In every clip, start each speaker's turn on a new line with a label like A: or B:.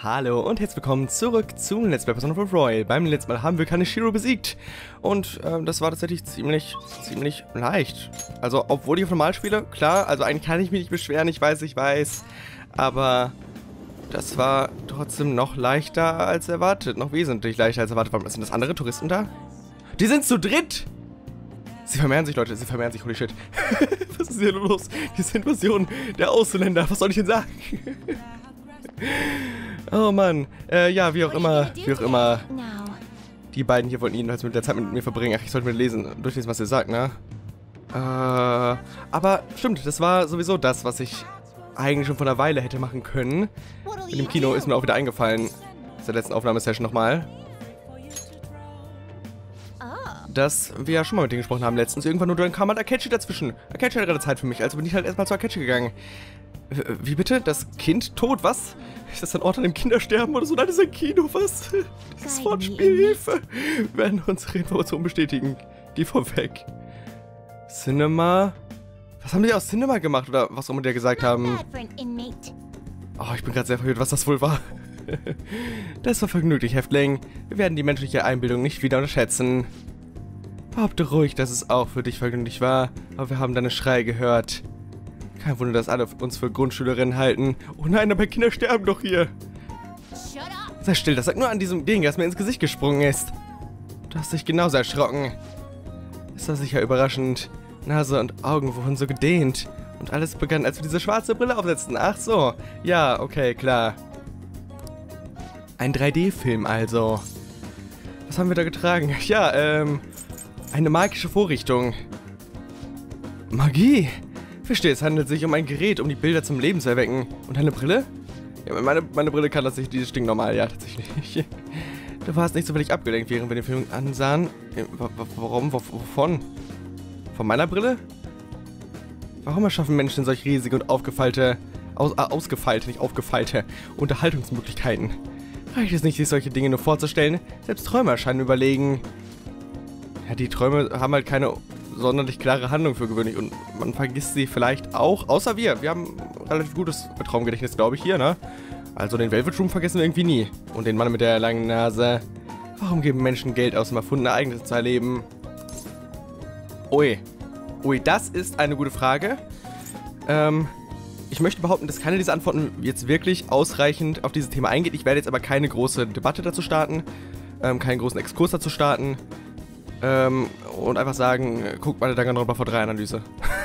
A: Hallo und herzlich willkommen zurück zum Let's Play Persona 5 Royal. Beim letzten Mal haben wir Kaneshiro besiegt und das war tatsächlich ziemlich leicht. Also, obwohl ich auf normal spiele, klar, also eigentlich kann ich mich nicht beschweren, ich weiß, aber das war trotzdem noch leichter als erwartet, noch wesentlich leichter als erwartet. Warum sind das andere Touristen da? Die sind zu dritt! Sie vermehren sich, Leute, sie vermehren sich, holy shit. Was ist hier los? Diese Invasion der Ausländer, was soll ich denn sagen? Oh Mann, ja, wie auch immer, die beiden hier wollten jedenfalls mit der Zeit mit mir verbringen. Ach, ich sollte mir durchlesen, was ihr sagt, ne? Aber stimmt, das war sowieso das, was ich eigentlich schon vor einer Weile hätte machen können. In dem Kino ist mir auch wieder eingefallen, aus der letzten Aufnahmesession nochmal, dass wir ja schon mal mit denen gesprochen haben letztens. Irgendwann nur dann kam halt Akechi dazwischen. Akechi hat gerade Zeit für mich, also bin ich halt erstmal zu Akechi gegangen. Wie bitte? Das Kind tot? Was? Ist das ein Ort, an dem Kinder sterben oder so? Nein, das ist ein Kino, was? Dieses Wortspiel, Hilfe. Wir werden unsere Informationen bestätigen. Geh vorweg. Cinema? Was haben die aus Cinema gemacht oder was auch immer die gesagt haben? Oh, ich bin gerade sehr verwirrt, was das wohl war. Das war vergnüglich, Häftling. Wir werden die menschliche Einbildung nicht wieder unterschätzen. Behaupte ruhig, dass es auch für dich vergnüglich war, aber wir haben deine Schreie gehört. Kein Wunder, dass alle uns für Grundschülerinnen halten. Oh nein, aber Kinder sterben doch hier. Sei still, das lag nur an diesem Ding, das mir ins Gesicht gesprungen ist. Du hast dich genauso erschrocken. Ist das sicher überraschend. Nase und Augen wurden so gedehnt. Und alles begann, als wir diese schwarze Brille aufsetzten. Ach so. Ja, okay, klar. Ein 3D-Film also. Was haben wir da getragen? Ja, eine magische Vorrichtung. Magie. Verstehe, es handelt sich um ein Gerät, um die Bilder zum Leben zu erwecken. Und eine Brille? Ja, meine Brille kann das nicht, die ist stinknormal, ja, tatsächlich. Du warst nicht so völlig abgelenkt, während wir den Film ansahen. Warum? Wovon? Von meiner Brille? Warum erschaffen Menschen solch riesige und ausgefeilte Unterhaltungsmöglichkeiten? Reicht es nicht, sich solche Dinge nur vorzustellen? Selbst Träume erscheinen überlegen. Ja, die Träume haben halt keine sonderlich klare Handlung für gewöhnlich und man vergisst sie vielleicht auch, außer wir. Wir haben ein relativ gutes Traumgedächtnis, glaube ich, hier, ne? Also den Velvet Room vergessen wir irgendwie nie. Und den Mann mit der langen Nase. Warum geben Menschen Geld aus, um erfundene Ereignisse zu erleben? Ui, das ist eine gute Frage. Ich möchte behaupten, dass keine dieser Antworten jetzt wirklich ausreichend auf dieses Thema eingeht. Ich werde jetzt aber keine große Debatte dazu starten, keinen großen Exkurs dazu starten. Und einfach sagen, guckt mal eine Danganronpa V3-Analyse.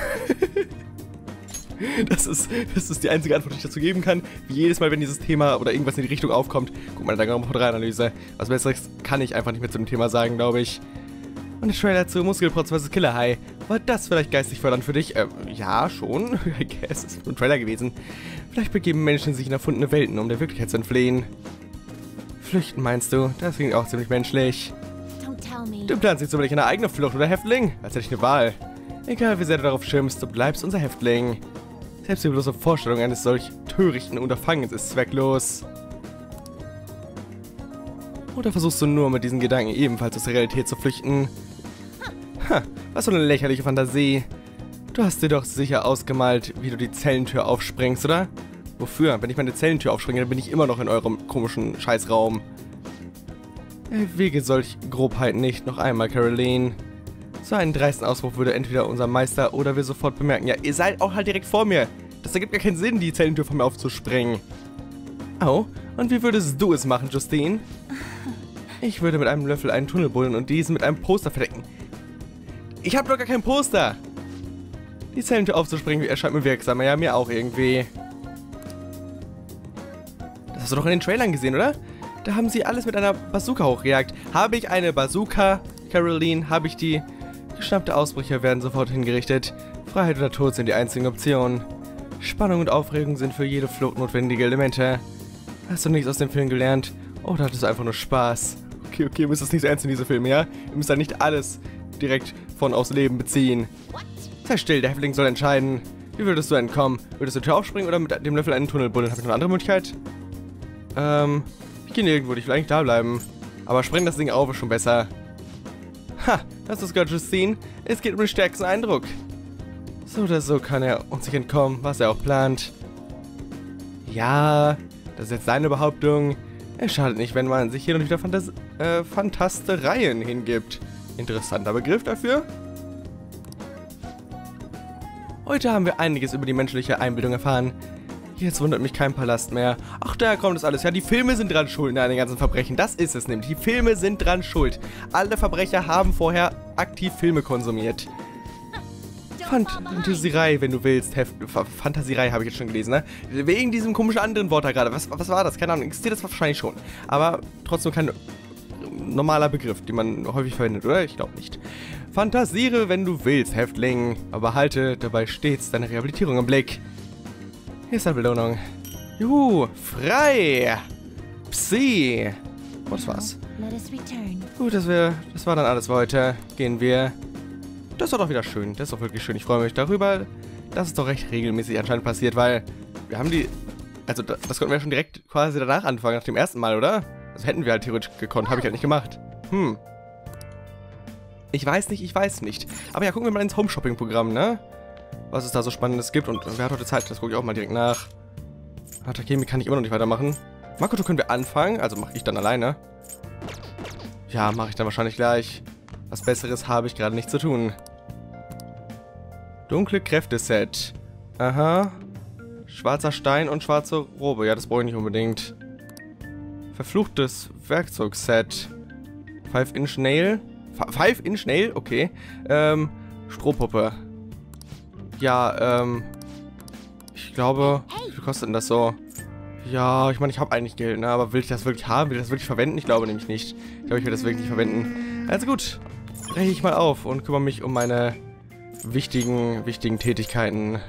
A: Das ist die einzige Antwort, die ich dazu geben kann. Wie jedes Mal, wenn dieses Thema oder irgendwas in die Richtung aufkommt, guckt mal eine Danganronpa V3-Analyse. Was Besseres kann ich einfach nicht mehr zu dem Thema sagen, glaube ich. Und der Trailer zu Muskelprotz vs. Killer High. War das vielleicht geistig fördernd für dich? Ja, schon. I guess, es ist nur ein Trailer gewesen. Vielleicht begeben Menschen sich in erfundene Welten, um der Wirklichkeit zu entfliehen. Flüchten, meinst du? Das klingt auch ziemlich menschlich. Du planst nicht zufällig eine eigene Flucht, oder Häftling? Als hätte ich eine Wahl. Egal wie sehr du darauf schirmst, du bleibst unser Häftling. Selbst die bloße Vorstellung eines solch törichten Unterfangens ist zwecklos. Oder versuchst du nur mit diesen Gedanken ebenfalls aus der Realität zu flüchten? Ha, was für eine lächerliche Fantasie. Du hast dir doch sicher ausgemalt, wie du die Zellentür aufsprengst, oder? Wofür? Wenn ich meine Zellentür aufspringe, dann bin ich immer noch in eurem komischen Scheißraum. Erwäge solch Grobheiten nicht noch einmal, Caroline. So einen dreisten Ausbruch würde entweder unser Meister oder wir sofort bemerken. Ja, ihr seid auch halt direkt vor mir. Das ergibt gar keinen Sinn, die Zellentür von mir aufzusprengen. Oh, und wie würdest du es machen, Justine? Ich würde mit einem Löffel einen Tunnel buddeln und diesen mit einem Poster verdecken. Ich habe doch gar kein Poster. Die Zellentür aufzusprengen erscheint mir wirksamer. Ja, mir auch irgendwie. Das hast du doch in den Trailern gesehen, oder? Da haben sie alles mit einer Bazooka hochgejagt. Habe ich eine Bazooka, Caroline? Habe ich die? Geschnappte Ausbrüche werden sofort hingerichtet. Freiheit oder Tod sind die einzigen Optionen. Spannung und Aufregung sind für jede Flucht notwendige Elemente. Hast du nichts aus dem Film gelernt? Oder hattest du einfach nur Spaß? Okay, ihr müsst es nicht so ernst in diese Filme, ja? Ihr müsst da nicht alles direkt von aufs Leben beziehen. Sei still, der Häftling soll entscheiden. Wie würdest du entkommen? Würdest du die Tür aufspringen oder mit dem Löffel einen Tunnel buddeln? Habe ich noch eine andere Möglichkeit? Ich gehe nirgendwo, ich will eigentlich da bleiben. Aber spreng das Ding auf, ist schon besser. Ha, hast du es gehört, Justine? Es geht um den stärksten Eindruck. So oder so kann er uns nicht entkommen, was er auch plant. Ja, Das ist jetzt seine Behauptung. Es schadet nicht, wenn man sich hier und wieder Fantastereien hingibt. Interessanter Begriff dafür. Heute haben wir einiges über die menschliche Einbildung erfahren. Jetzt wundert mich kein Palast mehr. Ach, daher kommt das alles. Ja, die Filme sind dran schuld an den ganzen Verbrechen. Das ist es nämlich. Die Filme sind dran schuld. Alle Verbrecher haben vorher aktiv Filme konsumiert. Fantasierei, wenn du willst. Fantasierei habe ich jetzt schon gelesen, ne? Wegen diesem komischen anderen Wort da gerade. Was war das? Keine Ahnung. Existiert das wahrscheinlich schon. Aber trotzdem kein normaler Begriff, den man häufig verwendet, oder? Ich glaube nicht. Fantasiere, wenn du willst, Häftling. Aber halte dabei stets deine Rehabilitierung im Blick. Hier ist eine Belohnung. Juhu, frei! Psi! Oh, das war's. Gut, das war dann alles für heute. Gehen wir. Das war doch wieder schön. Das ist doch wirklich schön. Ich freue mich darüber, dass es doch recht regelmäßig anscheinend passiert, weil wir haben die... Also, das konnten wir schon direkt quasi danach anfangen, nach dem ersten Mal, oder? Das hätten wir halt theoretisch gekonnt. Habe ich halt nicht gemacht. Ich weiß nicht. Aber ja, gucken wir mal ins Home-Shopping-Programm, ne? Was es da so Spannendes gibt. Und wer hat heute Zeit? Das gucke ich auch mal direkt nach. Takemi kann ich immer noch nicht weitermachen. Makoto können wir anfangen. Also mache ich dann alleine. Ja, mache ich dann wahrscheinlich gleich. Was Besseres habe ich gerade nicht zu tun. Dunkle Kräfte-Set. Aha. Schwarzer Stein und schwarze Robe. Ja, das brauche ich nicht unbedingt. Verfluchtes Werkzeugset. 5-Inch Nail. 5-Inch Nail? Okay. Strohpuppe. Ja, ich glaube, wie viel kostet denn das so? Ja, ich meine, ich habe eigentlich Geld, ne? Aber will ich das wirklich haben? Will ich das wirklich verwenden? Ich glaube nämlich nicht. Ich glaube, ich will das wirklich nicht verwenden. Also gut, breche ich mal auf und kümmere mich um meine wichtigen Tätigkeiten.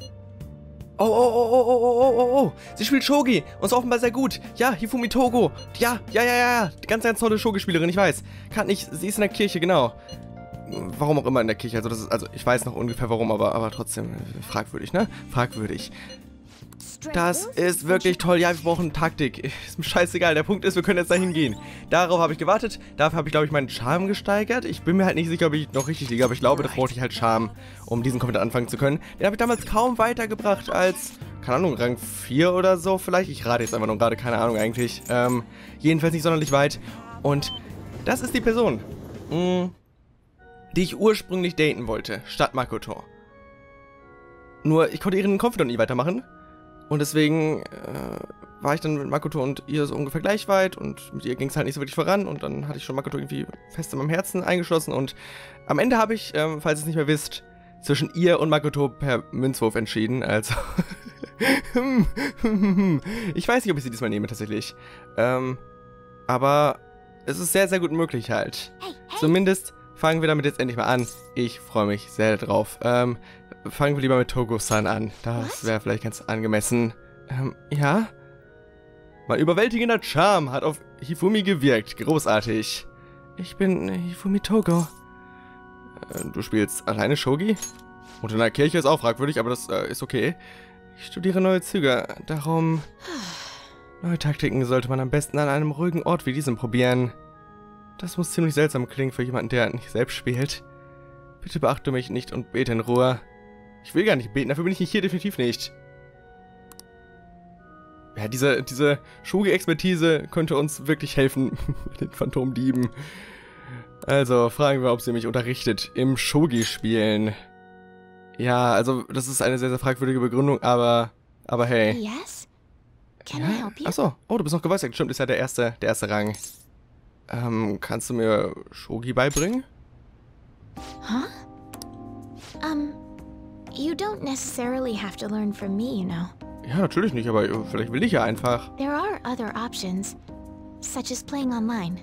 A: Oh. Sie spielt Shogi. Und ist offenbar sehr gut. Ja, Hifumi Togo. Ja. Ganz tolle Shogi-Spielerin, ich weiß. Sie ist in der Kirche, genau. Warum auch immer in der Kirche. Also ich weiß noch ungefähr warum, aber trotzdem fragwürdig, ne? Fragwürdig. Das ist wirklich toll. Ja, wir brauchen Taktik. Ist mir scheißegal. Der Punkt ist, wir können jetzt dahin gehen. Darauf habe ich gewartet. Dafür habe ich, glaube ich, meinen Charme gesteigert. Ich bin mir halt nicht sicher, ob ich noch richtig liege, aber ich glaube, das brauchte ich halt Charme, um diesen komplett anfangen zu können. Den habe ich damals kaum weitergebracht als, keine Ahnung, Rang 4 oder so vielleicht. Ich rate jetzt einfach nur gerade, keine Ahnung eigentlich. Jedenfalls nicht sonderlich weit. Und das ist die Person, die ich ursprünglich daten wollte, statt Makoto. Nur, ich konnte ihren Confidant nie weitermachen. Und deswegen war ich dann mit Makoto und ihr so ungefähr gleich weit. Und mit ihr ging es halt nicht so wirklich voran. Und dann hatte ich schon Makoto irgendwie fest in meinem Herzen eingeschlossen. Und am Ende habe ich, falls ihr es nicht mehr wisst, zwischen ihr und Makoto per Münzwurf entschieden. Also, ich weiß nicht, ob ich sie diesmal nehme tatsächlich. Aber es ist sehr, sehr gut möglich halt. Zumindest... Fangen wir damit jetzt endlich mal an. Ich freue mich sehr drauf. Fangen wir lieber mit Togo-san an. Das wäre vielleicht ganz angemessen. Ja? Mein überwältigender Charme hat auf Hifumi gewirkt. Großartig. Ich bin Hifumi Togo. Du spielst alleine Shogi? Und in der Kirche ist auch fragwürdig, aber das ist okay. Ich studiere neue Züge. Darum... Neue Taktiken sollte man am besten an einem ruhigen Ort wie diesem probieren. Das muss ziemlich seltsam klingen für jemanden, der nicht selbst spielt. Bitte beachte mich nicht und bete in Ruhe. Ich will gar nicht beten, dafür bin ich nicht hier, definitiv nicht. Ja, diese Shogi-Expertise könnte uns wirklich helfen mit den Phantomdieben. Also, fragen wir, ob sie mich unterrichtet im Shogi-Spielen. Ja, also, das ist eine sehr, sehr fragwürdige Begründung, aber hey.
B: Yes? Can I help you?
A: Achso, oh, du bist noch geweissagt. Stimmt, ist ja der erste Rang. Kannst du mir Shogi beibringen?
B: Huh? You don't necessarily have to learn from me, you know.
A: Ja, natürlich nicht, aber vielleicht will ich ja einfach.
B: There are other options, such as playing online.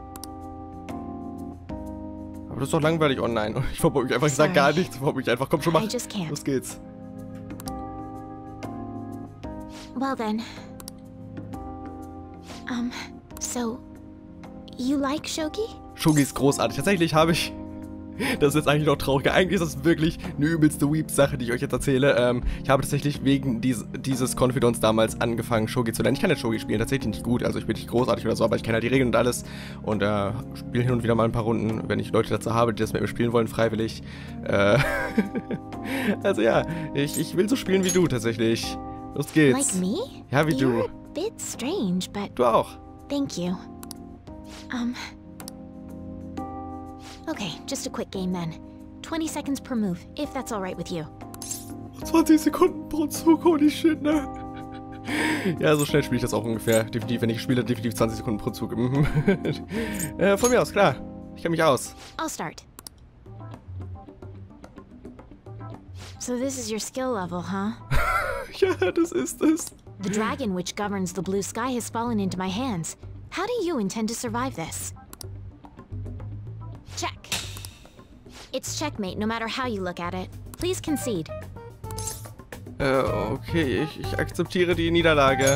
A: Aber das ist doch langweilig online. Ich verbot mich einfach, ich sag gar nichts, verbot mich einfach. Komm schon, mach. Los geht's.
B: Well then. So... You like Shogi?
A: Shogi ist großartig. Tatsächlich habe ich... Das ist jetzt eigentlich noch traurig. Eigentlich ist das wirklich eine übelste Weep-Sache, die ich euch jetzt erzähle. Ich habe tatsächlich wegen dieses Confidants damals angefangen, Shogi zu lernen. Ich kann jetzt Shogi spielen, tatsächlich nicht gut. Also ich bin nicht großartig oder so, aber ich kenne halt die Regeln und alles. Und spiele hin und wieder mal ein paar Runden, wenn ich Leute dazu habe, die das mit mir spielen wollen, freiwillig. Also ja, ich will so spielen wie du tatsächlich. Los geht's.
B: Like me?
A: Ja, wie du.
B: bit strange, but
A: Du auch.
B: thank you. Okay, just a quick game then. 20 seconds per move, if that's alright with you.
A: 20 Sekunden pro Zug, holy shit, ne? Ja, so schnell spiele ich das auch ungefähr. Definitiv, wenn ich spiele, definitiv 20 Sekunden pro Zug. Von mir aus, klar. Ich kenne mich aus.
B: I'll start. So this is your skill level, huh?
A: Ja, das ist es.
B: The dragon which governs the blue sky has fallen into my hands. How do you intend to survive this? Check. It's checkmate no matter how you look at it. Please concede.
A: Okay, ich akzeptiere die Niederlage.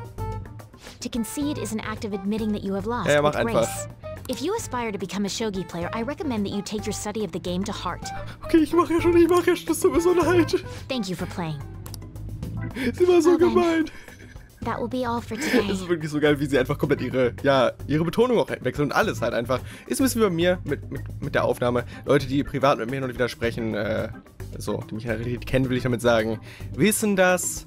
B: To concede is an act of admitting that you have lost
A: Ja, mach
B: with
A: einfach.
B: grace. If you aspire to become a shogi player, I recommend that you take your study of the game to heart.
A: Okay, ich mache ja schon, das tut mir so leid.
B: Thank you for playing.
A: Sie war so
B: Okay.
A: gemein.
B: That will be all for
A: Das
B: today.
A: ist wirklich so geil, wie sie einfach komplett ihre Betonung auch wechselt und alles halt einfach. Ist ein bisschen wie bei mir mit der Aufnahme. Leute, die privat mit mir hin und wieder sprechen, die mich in der Realität kennen, will ich damit sagen, wissen das.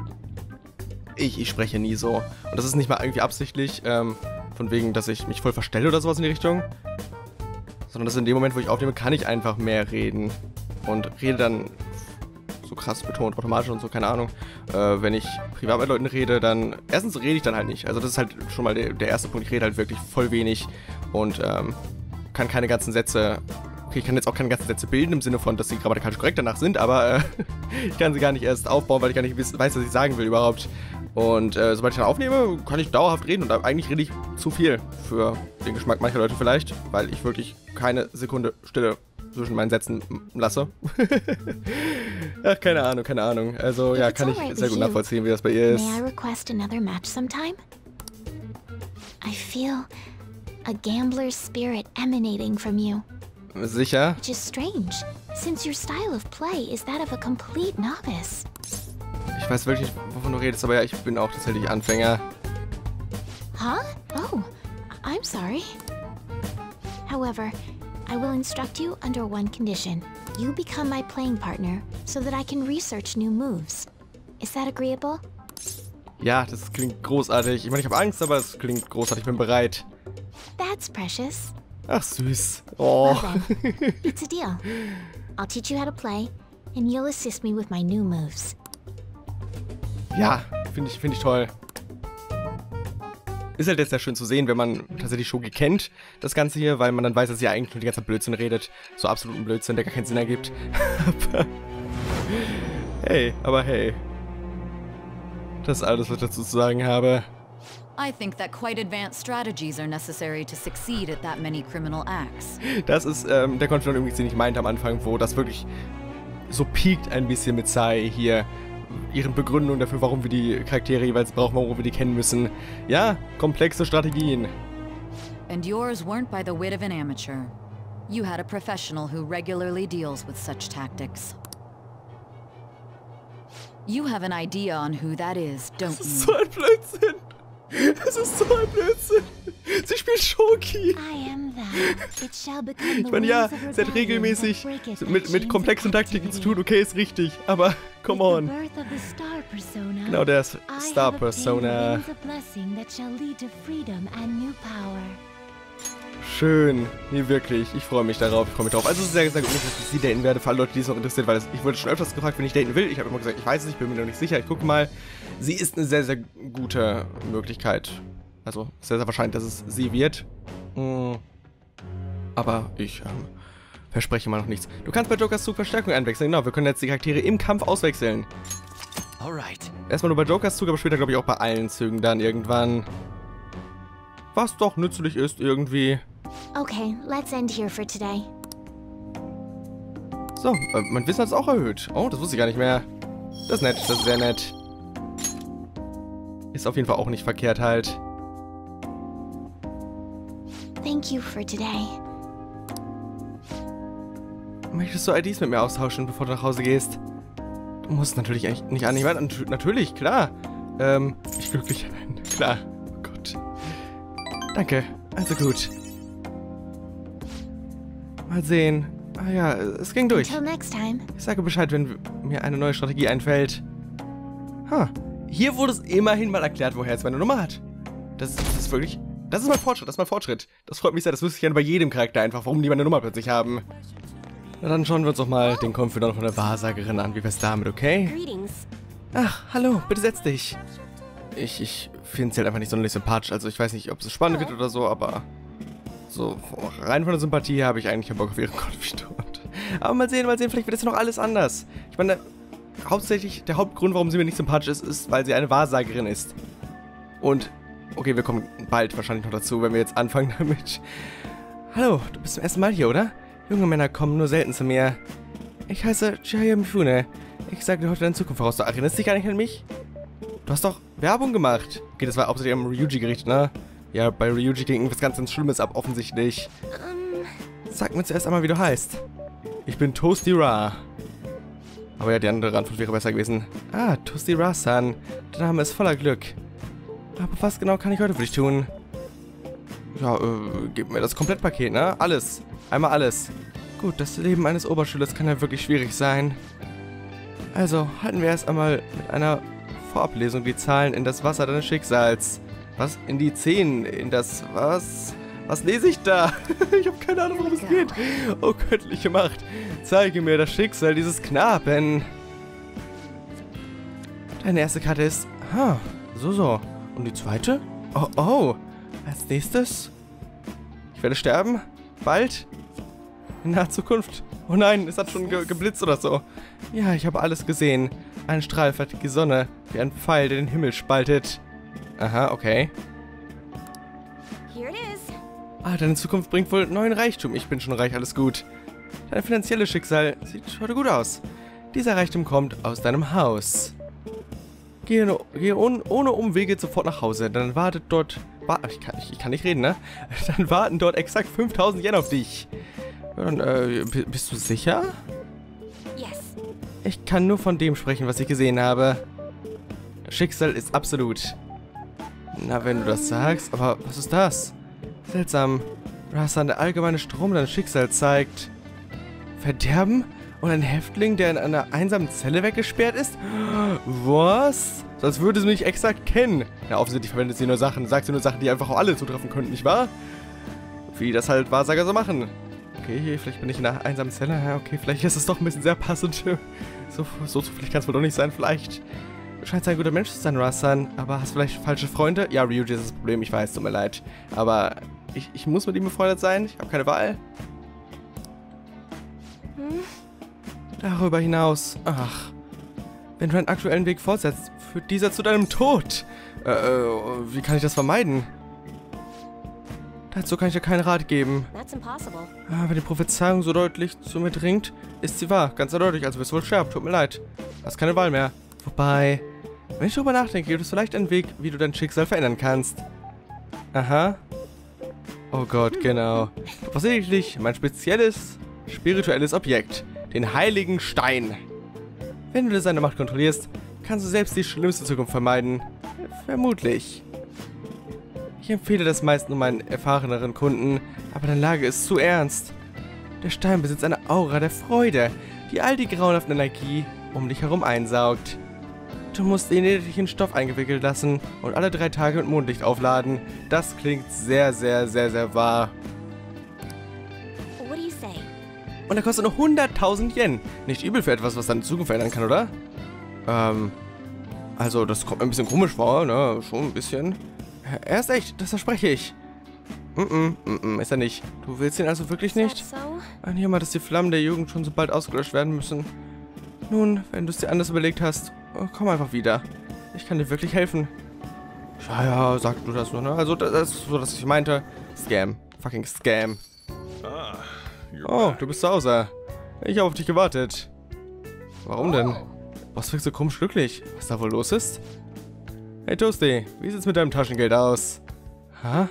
A: Ich spreche nie so. Und das ist nicht mal irgendwie absichtlich, von wegen, dass ich mich voll verstelle oder sowas in die Richtung. Sondern dass in dem Moment, wo ich aufnehme, kann ich einfach mehr reden. Und rede dann so krass betont, automatisch und so, keine Ahnung. Wenn ich privat mit Leuten rede, dann... Erstens rede ich dann halt nicht. Also das ist halt schon mal der erste Punkt. Ich rede halt wirklich voll wenig und kann keine ganzen Sätze... Okay, ich kann jetzt auch keine ganzen Sätze bilden, im Sinne von, dass sie grammatikalisch korrekt danach sind, aber ich kann sie gar nicht erst aufbauen, weil ich gar nicht weiß, was ich sagen will überhaupt. Und sobald ich dann aufnehme, kann ich dauerhaft reden und eigentlich rede ich zu viel für den Geschmack mancher Leute vielleicht, weil ich wirklich keine Sekunde Stille zwischen meinen Sätzen lasse. Ach, keine Ahnung. Also ja, kann ich sehr gut nachvollziehen, wie das bei ihr ist.
B: May I request another match sometime? I feel a gambler's spirit emanating from you,
A: Sicher?
B: which is strange, since your style of play is that of a complete novice.
A: Ich weiß wirklich nicht, wovon du redest, aber ja, ich bin auch tatsächlich Anfänger.
B: Huh? Oh, I'm sorry. However, I will instruct you under one condition. You become my playing partner so that I can research new moves. Is that agreeable?
A: Ja, das klingt großartig. Ich meine, ich habe Angst, aber es klingt großartig. Ich bin bereit.
B: That's precious.
A: Ach, süß. Oh.
B: Well then, it's a deal. I'll teach you how to play, and you'll assist me with my new moves.
A: Ja, finde ich toll. Ist halt jetzt sehr schön zu sehen, wenn man tatsächlich Shogi kennt, das Ganze hier, weil man dann weiß, dass sie ja eigentlich nur die ganze Zeit Blödsinn redet. So absoluten Blödsinn, der gar keinen Sinn ergibt. aber hey. Das ist alles, was ich dazu zu sagen habe.
C: I think that quite advanced strategies are necessary to succeed at that many criminal acts.
A: Das ist der Confident übrigens, den ich meinte am Anfang, wo das wirklich so piekt ein bisschen mit Sai hier. Ihren Begründungen dafür, warum wir die Charaktere jeweils brauchen, warum wir die kennen müssen. Ja, komplexe Strategien.
C: And yours weren't by the wit of an amateur. You had a professional who regularly deals with such tactics. You have an idea on who that is, don't
A: Das ist
C: you?
A: so ein Blödsinn. Das ist so ein Blödsinn. Sie spielt Shogi.
B: I am that. It shall become
A: Ich
B: the
A: meine, ja,
B: wings of
A: sie hat
B: rebellion
A: regelmäßig
B: that breaketh the
A: mit
B: chains
A: komplexen
B: of
A: Taktiken zu
B: captivity.
A: tun, okay, ist richtig. Aber, come
B: With
A: on.
B: the birth of the star persona,
A: Genau, der
B: I
A: Star
B: have obtained
A: Persona.
B: wings of blessing that shall lead to freedom and new power.
A: Schön. Nee, wirklich. Ich freue mich darauf. Also es ist sehr, sehr gut, dass ich sie daten werde, für alle Leute, die es noch interessiert, weil ich wurde schon öfters gefragt, wenn ich daten will. Ich habe immer gesagt, ich weiß es nicht, bin mir noch nicht sicher. Ich gucke mal. Sie ist eine sehr, sehr gute Möglichkeit. Also, sehr, sehr wahrscheinlich, dass es sie wird. Aber ich verspreche mal noch nichts. Du kannst bei Jokers Zug Verstärkung einwechseln. Genau, wir können jetzt die Charaktere im Kampf auswechseln.
D: Alright.
A: Erstmal nur bei Jokers Zug, aber später glaube ich auch bei allen Zügen dann irgendwann. Was doch nützlich ist irgendwie.
B: Okay, let's end here for today.
A: So, mein Wissen hat es auch erhöht. Oh, das wusste ich gar nicht mehr. Das ist nett, das ist sehr nett. Ist auf jeden Fall auch nicht verkehrt halt.
B: Thank you for today.
A: Möchtest du IDs mit mir austauschen, bevor du nach Hause gehst? Du musst natürlich eigentlich nicht annehmen. Natürlich, klar. Ich glücklich bin. Klar. Oh Gott. Danke. Also gut. Mal sehen. Ah ja, es ging durch.
B: Until next time.
A: Ich sage Bescheid, wenn mir eine neue Strategie einfällt. Hier wurde es immerhin mal erklärt, woher es meine Nummer hat. Das ist wirklich... Das ist mein Fortschritt, das ist mein Fortschritt. Das freut mich sehr, das wüsste ich ja bei jedem Charakter einfach, warum die meine Nummer plötzlich haben. Na, dann schauen wir uns doch mal den Confidant von der Wahrsagerin an. Wie wär's damit, okay? Ach, hallo, bitte setz dich. Ich finde sie halt einfach nicht sonderlich sympathisch. Also ich weiß nicht, ob es spannend wird oder so, aber... So, rein von der Sympathie habe ich eigentlich keinen Bock auf ihren Confidant. Aber mal sehen, vielleicht wird das ja noch alles anders. Ich meine, hauptsächlich der Hauptgrund, warum sie mir nicht sympathisch ist, weil sie eine Wahrsagerin ist. Und... Okay, wir kommen bald wahrscheinlich noch dazu, wenn wir jetzt anfangen damit. Hallo, du bist zum ersten Mal hier, oder? Junge Männer kommen nur selten zu mir. Ich heiße Chihaya Mifune. Ich sage dir heute deine Zukunft voraus. Du erinnerst dich gar nicht an mich? Du hast doch Werbung gemacht. Okay, das war hauptsächlich am Ryuji gerichtet, ne? Ja, bei Ryuji ging irgendwas ganz Schlimmes ab, offensichtlich. Sag mir zuerst einmal, wie du heißt. Ich bin Toasty Ra. Aber ja, die andere Antwort wäre besser gewesen. Ah, Toasty Ra-san. Der Name ist voller Glück. Aber was genau kann ich heute für dich tun? Ja, gib mir das Komplettpaket, ne? Alles. Einmal alles. Gut, das Leben eines Oberschülers kann ja wirklich schwierig sein. Also, halten wir erst einmal mit einer Vorablesung die Zahlen in das Wasser deines Schicksals. Was? In die 10? In das was? Was lese ich da? Ich habe keine Ahnung, worum es geht. Oh, göttliche Macht. Zeige mir das Schicksal dieses Knaben. Deine erste Karte ist... so. Und die zweite? Oh. Als nächstes? Ich werde sterben? Bald? In naher Zukunft? Oh nein, es hat schon geblitzt oder so. Ja, ich habe alles gesehen. Ein Strahl fährt die Sonne, wie ein Pfeil, der den Himmel spaltet. Aha, okay. Ah, deine Zukunft bringt wohl neuen Reichtum. Ich bin schon reich, alles gut. Dein finanzielles Schicksal sieht heute gut aus. Dieser Reichtum kommt aus deinem Haus. Gehe ohne Umwege sofort nach Hause. Dann wartet dort... Ich kann nicht reden, ne? Dann warten dort exakt 5000 Yen auf dich. Ja, dann, bist du sicher?
B: Yes.
A: Ich kann nur von dem sprechen, was ich gesehen habe. Das Schicksal ist absolut. Na, wenn du das sagst. Aber was ist das? Seltsam. Ra-san, der allgemeine Strom deines Schicksals zeigt. Verderben? Und ein Häftling, der in einer einsamen Zelle weggesperrt ist? Was? Sonst würde sie mich exakt kennen. Ja, offensichtlich verwendet sie nur Sachen, sagt sie nur Sachen, die einfach auch alle zutreffen könnten, nicht wahr? Wie das halt Wahrsager so machen. Okay, vielleicht bin ich in einer einsamen Zelle. Ja, okay, vielleicht ist es doch ein bisschen sehr passend. So vielleicht kann es wohl doch nicht sein, vielleicht. Du scheinst ein guter Mensch zu sein, Ra-san, aber hast vielleicht falsche Freunde? Ja, Ryuji ist das Problem, ich weiß, tut mir leid. Aber ich muss mit ihm befreundet sein, ich habe keine Wahl. Darüber hinaus, ach, wenn du deinen aktuellen Weg fortsetzt, führt dieser zu deinem Tod. Wie kann ich das vermeiden? Dazu kann ich dir keinen Rat geben. Wenn die Prophezeiung so deutlich zu mir dringt, ist sie wahr, ganz eindeutig, also wirst du wohl sterben, tut mir leid. Hast keine Wahl mehr. Wobei, wenn ich darüber nachdenke, gibt es vielleicht einen Weg, wie du dein Schicksal verändern kannst. Aha. Oh Gott, genau. Du brauchst lediglich mein spezielles, spirituelles Objekt. Den heiligen Stein. Wenn du seine Macht kontrollierst, kannst du selbst die schlimmste Zukunft vermeiden. Vermutlich. Ich empfehle das meist nur meinen erfahreneren Kunden, aber deine Lage ist zu ernst. Der Stein besitzt eine Aura der Freude, die all die grauenhafte Energie um dich herum einsaugt. Du musst ihn lediglich in Stoff eingewickelt lassen und alle 3 Tage mit Mondlicht aufladen. Das klingt sehr, sehr, sehr, sehr wahr. Und er kostet nur 100.000 Yen. Nicht übel für etwas, was deine Zukunft verändern kann, oder? Also das kommt mir ein bisschen komisch vor, ne? Schon ein bisschen. Er ist echt, das verspreche ich. Ist er nicht. Du willst ihn also wirklich nicht? Ein Jammer, dass die Flammen der Jugend schon so bald ausgelöscht werden müssen. Nun, wenn du es dir anders überlegt hast, komm einfach wieder. Ich kann dir wirklich helfen. Ja, sag du das nur, ne? Also das ist so, dass ich meinte. Scam. Fucking Scam. Oh, du bist zu Hause. Ich habe auf dich gewartet. Warum denn? Was wirkst du komisch glücklich? Was da wohl los ist? Hey Toasty, wie sieht's mit deinem Taschengeld aus? Ha?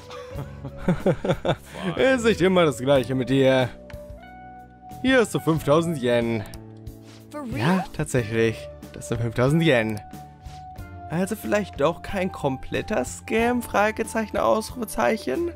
A: Ist nicht immer das gleiche mit dir. Hier hast du 5000 Yen. Ja, tatsächlich. Das sind 5000 Yen. Also vielleicht doch kein kompletter Scam? Fragezeichen, Ausrufezeichen?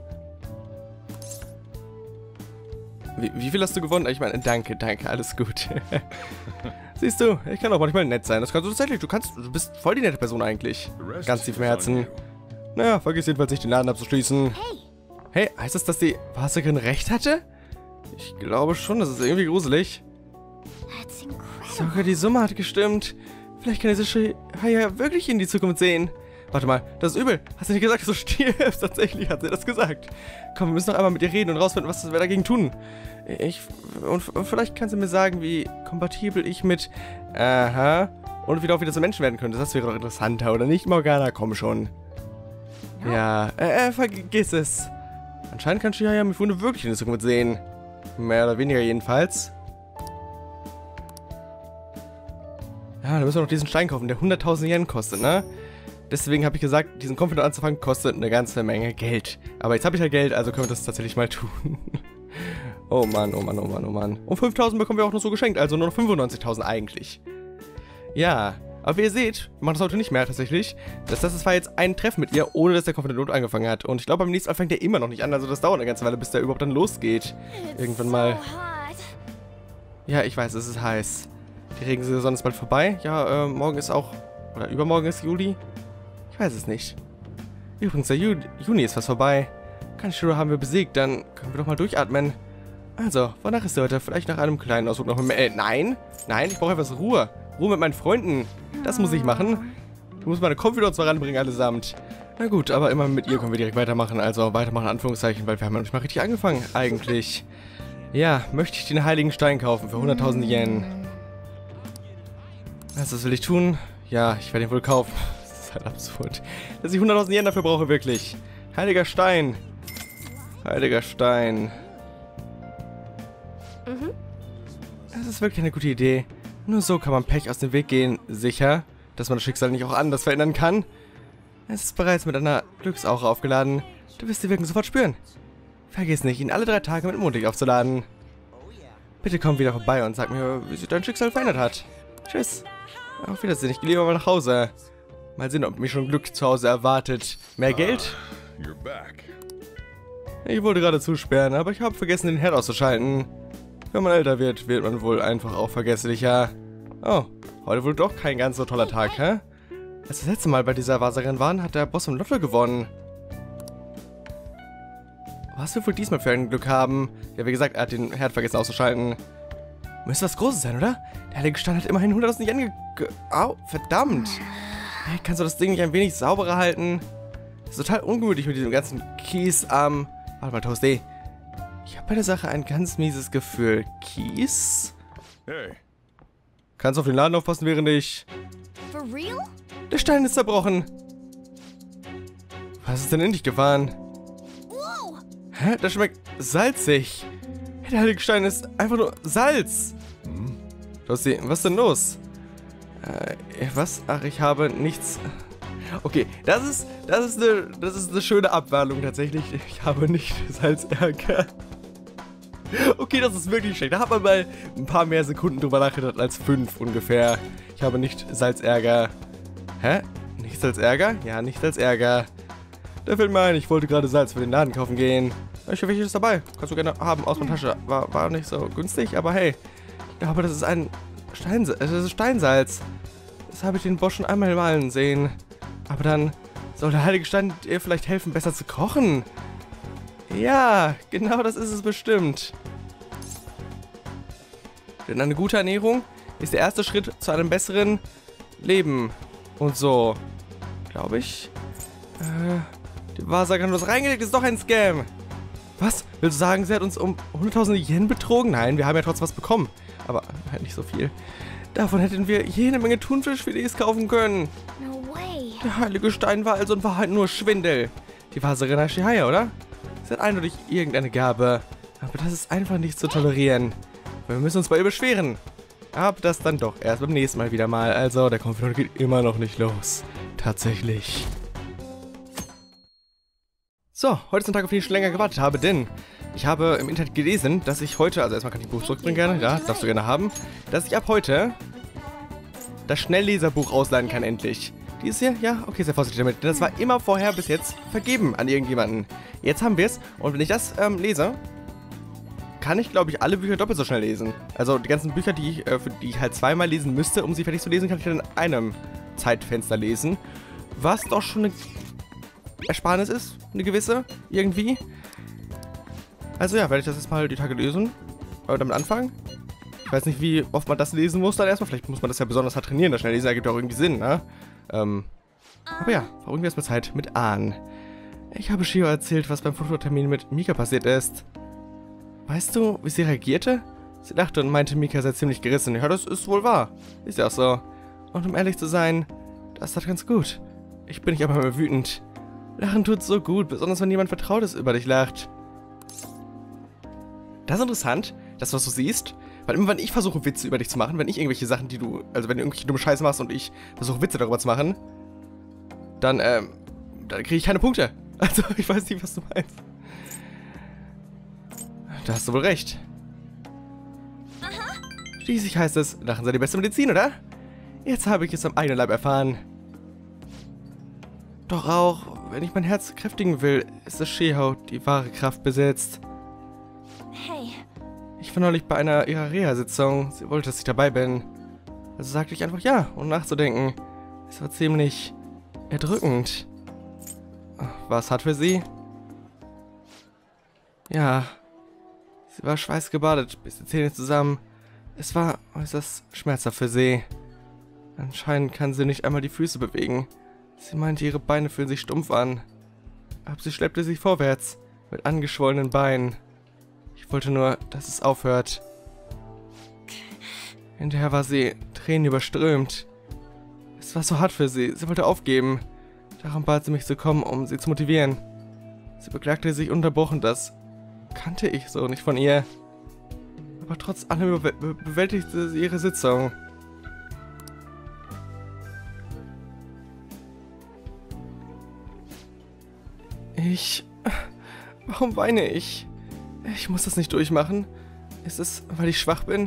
A: Wie viel hast du gewonnen? Ich meine, danke, alles gut. Siehst du, ich kann auch manchmal nett sein. Das kannst du tatsächlich. Du bist voll die nette Person eigentlich. Ganz tief im Herzen. Naja, vergiss jedenfalls nicht, den Laden abzuschließen. Hey, heißt das, dass die Wahrsagerin recht hatte? Ich glaube schon, das ist irgendwie gruselig. Sogar die Summe hat gestimmt. Vielleicht kann diese Shihaya wirklich in die Zukunft sehen. Warte mal, das ist übel. Hast du nicht gesagt, dass du stirbst? Tatsächlich hat sie das gesagt. Komm, wir müssen noch einmal mit ihr reden und rausfinden, was wir dagegen tun. Und vielleicht kannst du mir sagen, wie kompatibel ich mit... und wieder zum Menschen werden könnte. Das wäre doch interessanter, oder nicht, Morgana? Komm schon. Ja, vergiss es. Anscheinend kann Shihaya Mifune wirklich in der Zukunft sehen. Mehr oder weniger jedenfalls. Ja, dann müssen wir noch diesen Stein kaufen, der 100.000 Yen kostet, ne? Deswegen habe ich gesagt, diesen Confidant anzufangen, kostet eine ganze Menge Geld. Aber jetzt habe ich ja Geld, also können wir das tatsächlich mal tun. Oh Mann, oh Mann, oh Mann, oh Mann. Und 5.000 bekommen wir auch noch so geschenkt, also nur noch 95.000 eigentlich. Ja, aber wie ihr seht, wir machen das heute nicht mehr tatsächlich. Das war jetzt ein Treffen mit ihr, ohne dass der Confidant angefangen hat. Und ich glaube, beim nächsten Mal fängt der immer noch nicht an, also das dauert eine ganze Weile, bis der überhaupt dann losgeht. Irgendwann mal. Ja, ich weiß, es ist heiß. Die Regensaison ist bald vorbei. Ja, morgen ist auch... Oder übermorgen ist Juli. Ich weiß es nicht. Übrigens, der Juni ist fast vorbei. Kanshiro haben wir besiegt, dann können wir doch mal durchatmen. Also, wonach ist der heute? Vielleicht nach einem kleinen Ausflug noch mit... nein! Nein, ich brauche etwas Ruhe. Ruhe mit meinen Freunden. Das muss ich machen. Ich muss meine Confidants voranbringen allesamt. Na gut, aber immer mit ihr können wir direkt weitermachen. Also weitermachen in Anführungszeichen, weil wir haben ja nicht mal richtig angefangen, eigentlich. Ja, möchte ich den heiligen Stein kaufen für 100.000 Yen. Was will ich tun? Ja, ich werde ihn wohl kaufen. Das ist halt absurd. Dass ich 100.000 Yen dafür brauche, wirklich. Heiliger Stein. Heiliger Stein. Das ist wirklich eine gute Idee. Nur so kann man Pech aus dem Weg gehen. Sicher, dass man das Schicksal nicht auch anders verändern kann. Es ist bereits mit einer Glücksaura aufgeladen. Du wirst die Wirkung sofort spüren. Vergiss nicht, ihn alle 3 Tage mit Mondlicht aufzuladen. Bitte komm wieder vorbei und sag mir, wie sich dein Schicksal verändert hat. Tschüss. Auf Wiedersehen, ich gehe lieber mal nach Hause. Mal sehen, ob mich schon Glück zu Hause erwartet. Mehr Geld? Ich wollte gerade zusperren, aber ich habe vergessen, den Herd auszuschalten. Wenn man älter wird, wird man wohl einfach auch vergesslicher. Oh, heute wohl doch kein ganz so toller Tag, hä? Als wir das letzte Mal bei dieser Wahrsagerin waren, hat der Boss im Lotto gewonnen. Was wir wohl diesmal für ein Glück haben? Ja, wie gesagt, er hat den Herd vergessen auszuschalten. Müsste was Großes sein, oder? Der heilige Stein hat immerhin 100.000 Yen Au, verdammt. Hey, kannst du das Ding nicht ein wenig sauberer halten? Das ist total ungemütlich mit diesem ganzen Kies am... Warte mal, Toasty. Ich habe bei der Sache ein ganz mieses Gefühl. Kies?
D: Hey.
A: Kannst auf den Laden aufpassen, während ich...
B: For real?
A: Der Stein ist zerbrochen. Was ist denn in dich gefahren?
B: Whoa!
A: Hä? Das schmeckt salzig. Der heilige Stein ist einfach nur Salz. Toasty, was ist denn los? Was? Ach, ich habe nichts... Okay, das ist eine schöne Abwandlung tatsächlich. Ich habe nicht Salzärger. Okay, das ist wirklich schlecht. Da hat man mal ein paar mehr Sekunden drüber nachgedacht als 5 ungefähr. Ich habe nicht Salzärger. Hä? Nicht Salzärger? Ja, nicht Salzärger. Da fällt mir ein, ich wollte gerade Salz für den Laden kaufen gehen. Ich habe welches dabei. Kannst du gerne haben aus meiner Tasche. War nicht so günstig, aber hey. Ich glaube, das ist ein Steinsalz. Das habe ich den Boss schon einmal malen sehen. Aber dann soll der heilige Stein dir vielleicht helfen, besser zu kochen. Ja, genau das ist es bestimmt. Denn eine gute Ernährung ist der erste Schritt zu einem besseren Leben. Und so, glaube ich. Die Wahrsagerin hat uns reingelegt, ist doch ein Scam. Was? Willst du sagen, sie hat uns um 100.000 Yen betrogen? Nein, wir haben ja trotzdem was bekommen. Aber halt nicht so viel. Davon hätten wir jede Menge Thunfischfilets kaufen können.
B: No way.
A: Der heilige Stein war also in Wahrheit nur Schwindel. Die Wahrsagerin heißt Shihaya, oder? Sie hat eindeutig irgendeine Gabe. Aber das ist einfach nicht zu tolerieren. Wir müssen uns bei ihr beschweren. Aber das dann doch erst beim nächsten Mal wieder mal. Also, der Konflikt geht immer noch nicht los. Tatsächlich. So, heute ist ein Tag, auf den ich schon länger gewartet habe, denn ich habe im Internet gelesen, dass ich heute, also erstmal kann ich das Buch zurückbringen gerne, ja, das darfst du gerne haben, dass ich ab heute das Schnellleserbuch ausleihen kann, endlich. Dieses hier? Ja, okay, sehr vorsichtig damit, denn das war immer vorher bis jetzt vergeben an irgendjemanden. Jetzt haben wir es und wenn ich das lese, kann ich, glaube ich, alle Bücher doppelt so schnell lesen. Also die ganzen Bücher, für die ich halt zweimal lesen müsste, um sie fertig zu lesen, kann ich dann in einem Zeitfenster lesen. Was doch schon eine Ersparnis ist, eine gewisse, irgendwie. Also ja, werde ich das jetzt mal die Tage lesen. Damit anfangen. Ich weiß nicht, wie oft man das lesen muss dann erstmal. Vielleicht muss man das ja besonders hart trainieren. Das schnell lesen ergibt auch irgendwie Sinn, ne? Aber ja, verbringen wir erstmal Zeit mit Ahn. Ich habe Shio erzählt, was beim Fototermin mit Mika passiert ist. Weißt du, wie sie reagierte? Sie lachte und meinte, Mika sei ziemlich gerissen. Ja, das ist wohl wahr. Ist ja auch so. Und um ehrlich zu sein, das tat ganz gut. Ich bin nicht einmal mehr wütend. Lachen tut so gut, besonders wenn jemand Vertrautes über dich lacht. Das ist interessant, das, was du siehst. Weil immer, wenn ich versuche, Witze über dich zu machen, wenn ich irgendwelche Sachen, also wenn du irgendwelche dumme Scheiße machst und ich versuche, Witze darüber zu machen, dann kriege ich keine Punkte. Also, ich weiß nicht, was du meinst. Da hast du wohl recht. Schließlich heißt es, Lachen sei die beste Medizin, oder? Jetzt habe ich es am eigenen Leib erfahren. Doch auch, wenn ich mein Herz kräftigen will, ist es Shihou, die wahre Kraft besitzt.
B: Hey.
A: Ich war neulich bei ihrer Reha-Sitzung. Sie wollte, dass ich dabei bin. Also sagte ich einfach ja, ohne nachzudenken. Es war ziemlich erdrückend. War es hart für sie? Ja. Sie war schweißgebadet, bis die Zähne zusammen. Es war äußerst schmerzhaft für sie. Anscheinend kann sie nicht einmal die Füße bewegen. Sie meinte, ihre Beine fühlen sich stumpf an. Aber sie schleppte sich vorwärts, mit angeschwollenen Beinen. Ich wollte nur, dass es aufhört. Hinterher war sie tränenüberströmt. Es war so hart für sie. Sie wollte aufgeben. Darum bat sie mich zu kommen, um sie zu motivieren. Sie beklagte sich unterbrochen, das kannte ich so nicht von ihr. Aber trotz allem bewältigte sie ihre Sitzung. Warum weine ich? Ich muss das nicht durchmachen. Ist es, weil ich schwach bin?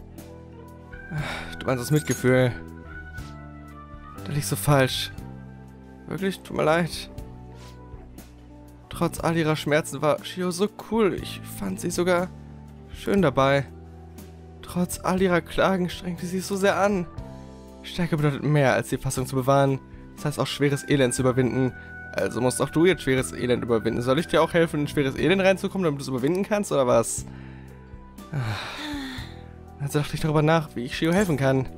A: Du meinst das Mitgefühl. Da liegst du falsch. Wirklich, tut mir leid. Trotz all ihrer Schmerzen war Shihou so cool. Ich fand sie sogar schön dabei. Trotz all ihrer Klagen strengte sie es so sehr an. Stärke bedeutet mehr, als die Fassung zu bewahren. Das heißt auch schweres Elend zu überwinden. Also musst auch du jetzt schweres Elend überwinden. Soll ich dir auch helfen, in schweres Elend reinzukommen, damit du es überwinden kannst, oder was? Also dachte ich darüber nach, wie ich Shihou helfen kann.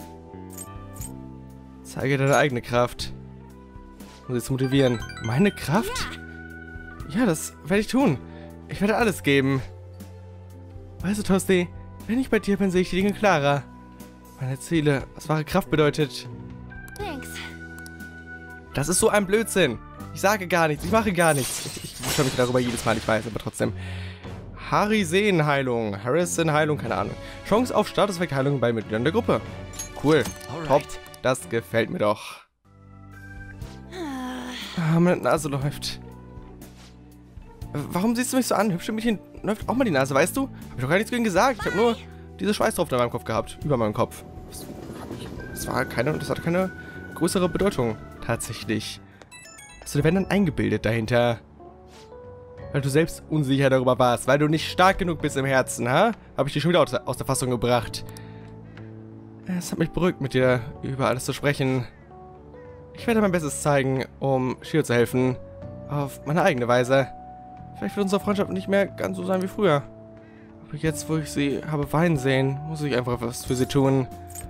A: Zeige deine eigene Kraft. Um sie zu motivieren. Meine Kraft? Ja, das werde ich tun. Ich werde alles geben. Weißt du, Tosti, wenn ich bei dir bin, sehe ich die Dinge klarer. Meine Ziele, was wahre Kraft bedeutet.
B: Thanks.
A: Das ist so ein Blödsinn. Ich sage gar nichts, ich mache gar nichts. Ich wundere mich darüber jedes Mal, ich weiß, aber trotzdem. Harrison-Heilung, keine Ahnung. Chance auf Statuseffekt-Heilung bei Mitgliedern der Gruppe. Cool, top, das gefällt mir doch. Meine Nase läuft. Warum siehst du mich so an? Hübsche Mädchen läuft auch mal die Nase, weißt du? Hab ich doch gar nichts gegen gesagt. Ich habe nur diese Schweißtropfen in meinem Kopf gehabt. Über meinem Kopf. Das hatte keine größere Bedeutung. Tatsächlich. Hast du die Wände dann eingebildet dahinter? Weil du selbst unsicher darüber warst. Weil du nicht stark genug bist im Herzen, ha? Habe ich dich schon wieder aus der Fassung gebracht. Es hat mich beruhigt, mit dir über alles zu sprechen. Ich werde mein Bestes zeigen, um Shihou zu helfen. Auf meine eigene Weise. Vielleicht wird unsere Freundschaft nicht mehr ganz so sein wie früher. Aber jetzt, wo ich sie habe weinen sehen, muss ich einfach was für sie tun.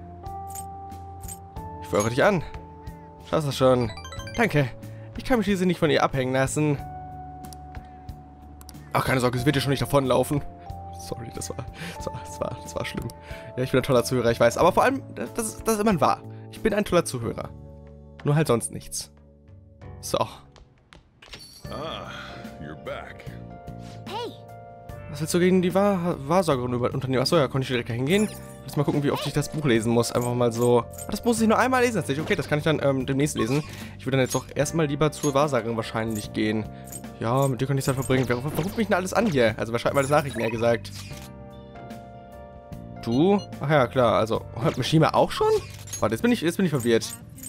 A: Ich feuere dich an. Schaffst das schon. Danke. Ich kann mich schließlich nicht von ihr abhängen lassen. Ach, keine Sorge, sie wird dir schon nicht davonlaufen. Sorry, das war schlimm. Ja, ich bin ein toller Zuhörer, ich weiß. Aber vor allem, das ist immerhin wahr. Ich bin ein toller Zuhörer. Nur halt sonst nichts. So.
D: You're back.
B: Hey.
A: Was willst du gegen die Wahrsagerin unternehmen? Achso, ja, konnte ich direkt hingehen. Lass mal gucken, wie oft ich das Buch lesen muss. Einfach mal so. Das muss ich nur einmal lesen, tatsächlich. Okay, das kann ich dann demnächst lesen. Ich würde dann jetzt doch erstmal lieber zur Wahrsagerin wahrscheinlich gehen. Ja, mit dir kann ich Zeit verbringen. Wer ruft mich denn alles an hier? Also, wer schreibt mal das Nachrichten, eher gesagt? Du? Ach ja, klar. Also, hört Mishima auch schon? Warte, jetzt bin ich verwirrt.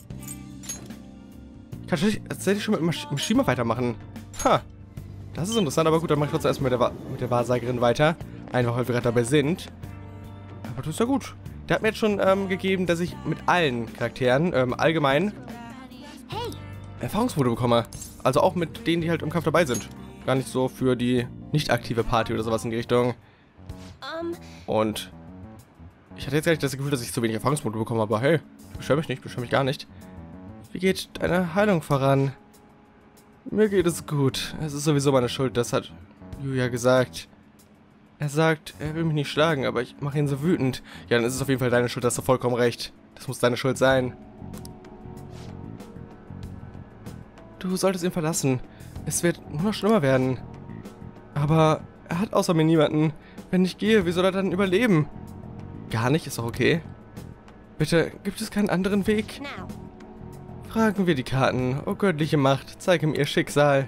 A: Ich kann tatsächlich schon mit Mishima weitermachen. Ha. Das ist interessant, aber gut, dann mache ich trotzdem erstmal mit der Wahrsagerin weiter. Einfach, weil wir gerade dabei sind. Aber das ist ja gut. Der hat mir jetzt schon gegeben, dass ich mit allen Charakteren allgemein Erfahrungspunkte bekomme. Also auch mit denen, die halt im Kampf dabei sind. Gar nicht so für die nicht aktive Party oder sowas in die Richtung. Und ich hatte jetzt gar nicht das Gefühl, dass ich zu wenig Erfahrungspunkte bekomme, aber hey, ich beschwöre mich nicht, beschwöre mich gar nicht. Wie geht deine Heilung voran? Mir geht es gut. Es ist sowieso meine Schuld, das hat Yuya gesagt. Er sagt, er will mich nicht schlagen, aber ich mache ihn so wütend. Ja, dann ist es auf jeden Fall deine Schuld, da hast du vollkommen recht. Das muss deine Schuld sein. Du solltest ihn verlassen. Es wird nur noch schlimmer werden. Aber er hat außer mir niemanden. Wenn ich gehe, wie soll er dann überleben? Gar nicht, ist doch okay. Bitte, gibt es keinen anderen Weg? Fragen wir die Karten. Oh göttliche Macht, zeige mir ihr Schicksal.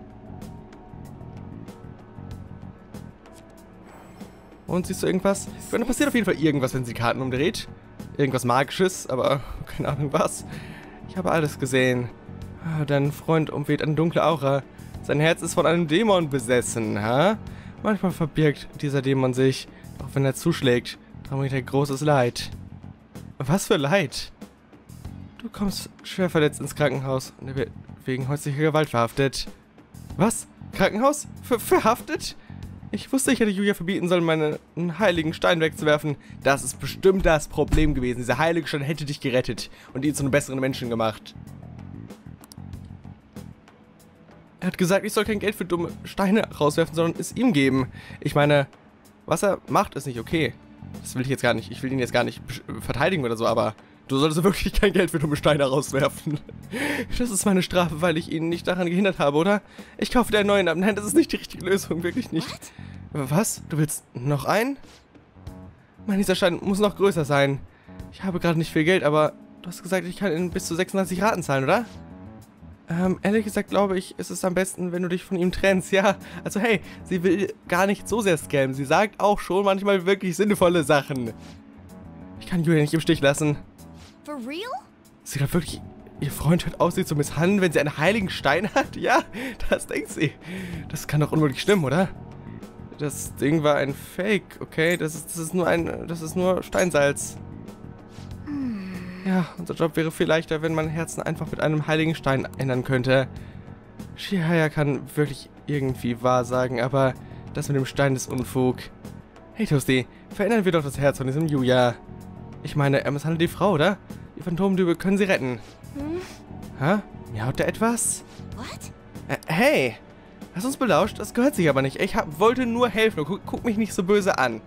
A: Und siehst du irgendwas? Da passiert auf jeden Fall irgendwas, wenn sie die Karten umdreht. Irgendwas Magisches, aber keine Ahnung was. Ich habe alles gesehen. Dein Freund umweht eine dunkle Aura. Sein Herz ist von einem Dämon besessen, ha? Manchmal verbirgt dieser Dämon sich, auch wenn er zuschlägt. Darum bringt er großes Leid. Was für Leid? Du kommst schwer verletzt ins Krankenhaus und er wird wegen häuslicher Gewalt verhaftet. Was? Krankenhaus? Verhaftet? Ich wusste, ich hätte Yuya verbieten sollen, meinen heiligen Stein wegzuwerfen. Das ist bestimmt das Problem gewesen. Dieser heilige Stein hätte dich gerettet und ihn zu einem besseren Menschen gemacht. Er hat gesagt, ich soll kein Geld für dumme Steine rauswerfen, sondern es ihm geben. Ich meine, was er macht, ist nicht okay. Das will ich jetzt gar nicht. Ich will ihn jetzt gar nicht verteidigen oder so, aber du solltest wirklich kein Geld für dumme Steine rauswerfen. Das ist meine Strafe, weil ich ihn nicht daran gehindert habe, oder? Ich kaufe dir einen neuen ab. Nein, das ist nicht die richtige Lösung, wirklich nicht. Was? Du willst noch einen? Mann, dieser Stein muss noch größer sein. Ich habe gerade nicht viel Geld, aber du hast gesagt, ich kann ihn bis zu 36 Raten zahlen, oder? Ehrlich gesagt glaube ich, ist es am besten, wenn du dich von ihm trennst. Ja, also hey, sie will gar nicht so sehr scammen. Sie sagt auch schon manchmal wirklich sinnvolle Sachen. Ich kann Yuya nicht im Stich lassen.
B: For real?
A: Sie glaubt wirklich, ihr Freund hört auf, sie zu misshandeln, wenn sie einen heiligen Stein hat? Ja, das denkt sie. Das kann doch unmöglich stimmen, oder? Das Ding war ein Fake, okay? Das ist nur Steinsalz. Ja, unser Job wäre viel leichter, wenn man Herzen einfach mit einem heiligen Stein ändern könnte. Chihaya kann wirklich irgendwie wahrsagen, aber das mit dem Stein ist Unfug. Hey Toasty, verändern wir doch das Herz von diesem Yuya. Ich meine, er misshandelt die Frau, oder? Die Phantomdiebe können sie retten. Hä? Miaut der etwas?
B: What?
A: Hey! Hast du uns belauscht? Das gehört sich aber nicht. Ich wollte nur helfen. Guck mich nicht so böse an.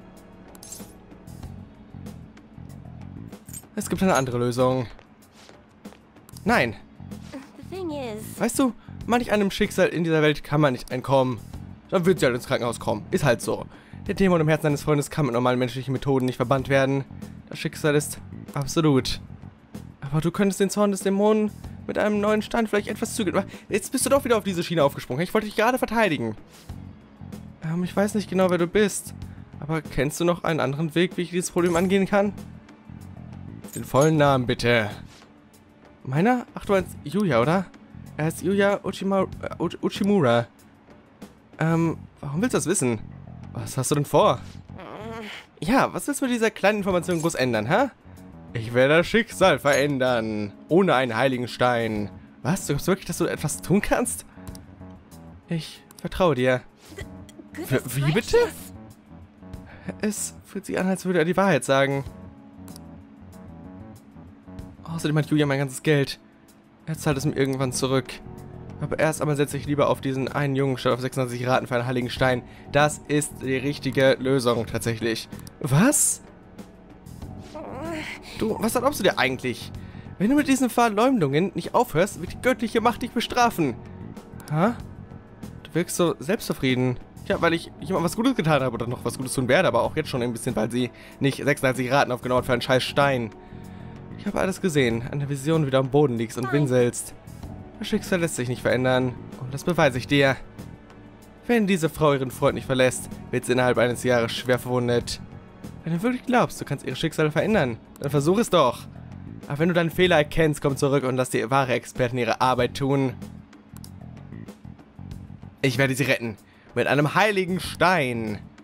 A: Es gibt eine andere Lösung. Nein.
B: The thing is...
A: Weißt du, manch einem Schicksal in dieser Welt kann man nicht entkommen. Dann wird sie halt ins Krankenhaus kommen. Ist halt so. Der Dämon im Herzen eines Freundes kann mit normalen menschlichen Methoden nicht verbannt werden. Das Schicksal ist absolut. Aber du könntest den Zorn des Dämonen mit einem neuen Stand vielleicht etwas zügeln. Jetzt bist du doch wieder auf diese Schiene aufgesprungen. Ich wollte dich gerade verteidigen. Ich weiß nicht genau, wer du bist. Aber kennst du noch einen anderen Weg, wie ich dieses Problem angehen kann? Den vollen Namen, bitte. Meiner? Ach, du meinst Yuya, oder? Er heißt Yuya Uchimura. Warum willst du das wissen? Was hast du denn vor? Ja, was willst du mit dieser kleinen Information groß ändern, hä? Ich werde das Schicksal verändern. Ohne einen heiligen Stein. Was? Du glaubst wirklich, dass du etwas tun kannst? Ich vertraue dir. Wie bitte? Es fühlt sich an, als würde er die Wahrheit sagen. Außerdem hat Yuya mein ganzes Geld. Er zahlt es mir irgendwann zurück. Aber erst einmal setze ich lieber auf diesen einen Jungen statt auf 96 Raten für einen heiligen Stein. Das ist die richtige Lösung tatsächlich. Was? Du, was glaubst du dir eigentlich? Wenn du mit diesen Verleumdungen nicht aufhörst, wird die göttliche Macht dich bestrafen. Ha? Du wirkst so selbstzufrieden. Ja, weil ich jemandem was Gutes getan habe oder noch was Gutes tun werde, aber auch jetzt schon ein bisschen, weil sie nicht 36 Raten aufgenommen hat für einen scheiß Stein. Ich habe alles gesehen, an der Vision, wie du am Boden liegst und winselst. Das Schicksal lässt sich nicht verändern und das beweise ich dir. Wenn diese Frau ihren Freund nicht verlässt, wird sie innerhalb eines Jahres schwer verwundet. Wenn du wirklich glaubst, du kannst ihre Schicksale verändern, dann versuch es doch. Aber wenn du deinen Fehler erkennst, komm zurück und lass die wahre Experten ihre Arbeit tun. Ich werde sie retten. Mit einem heiligen Stein.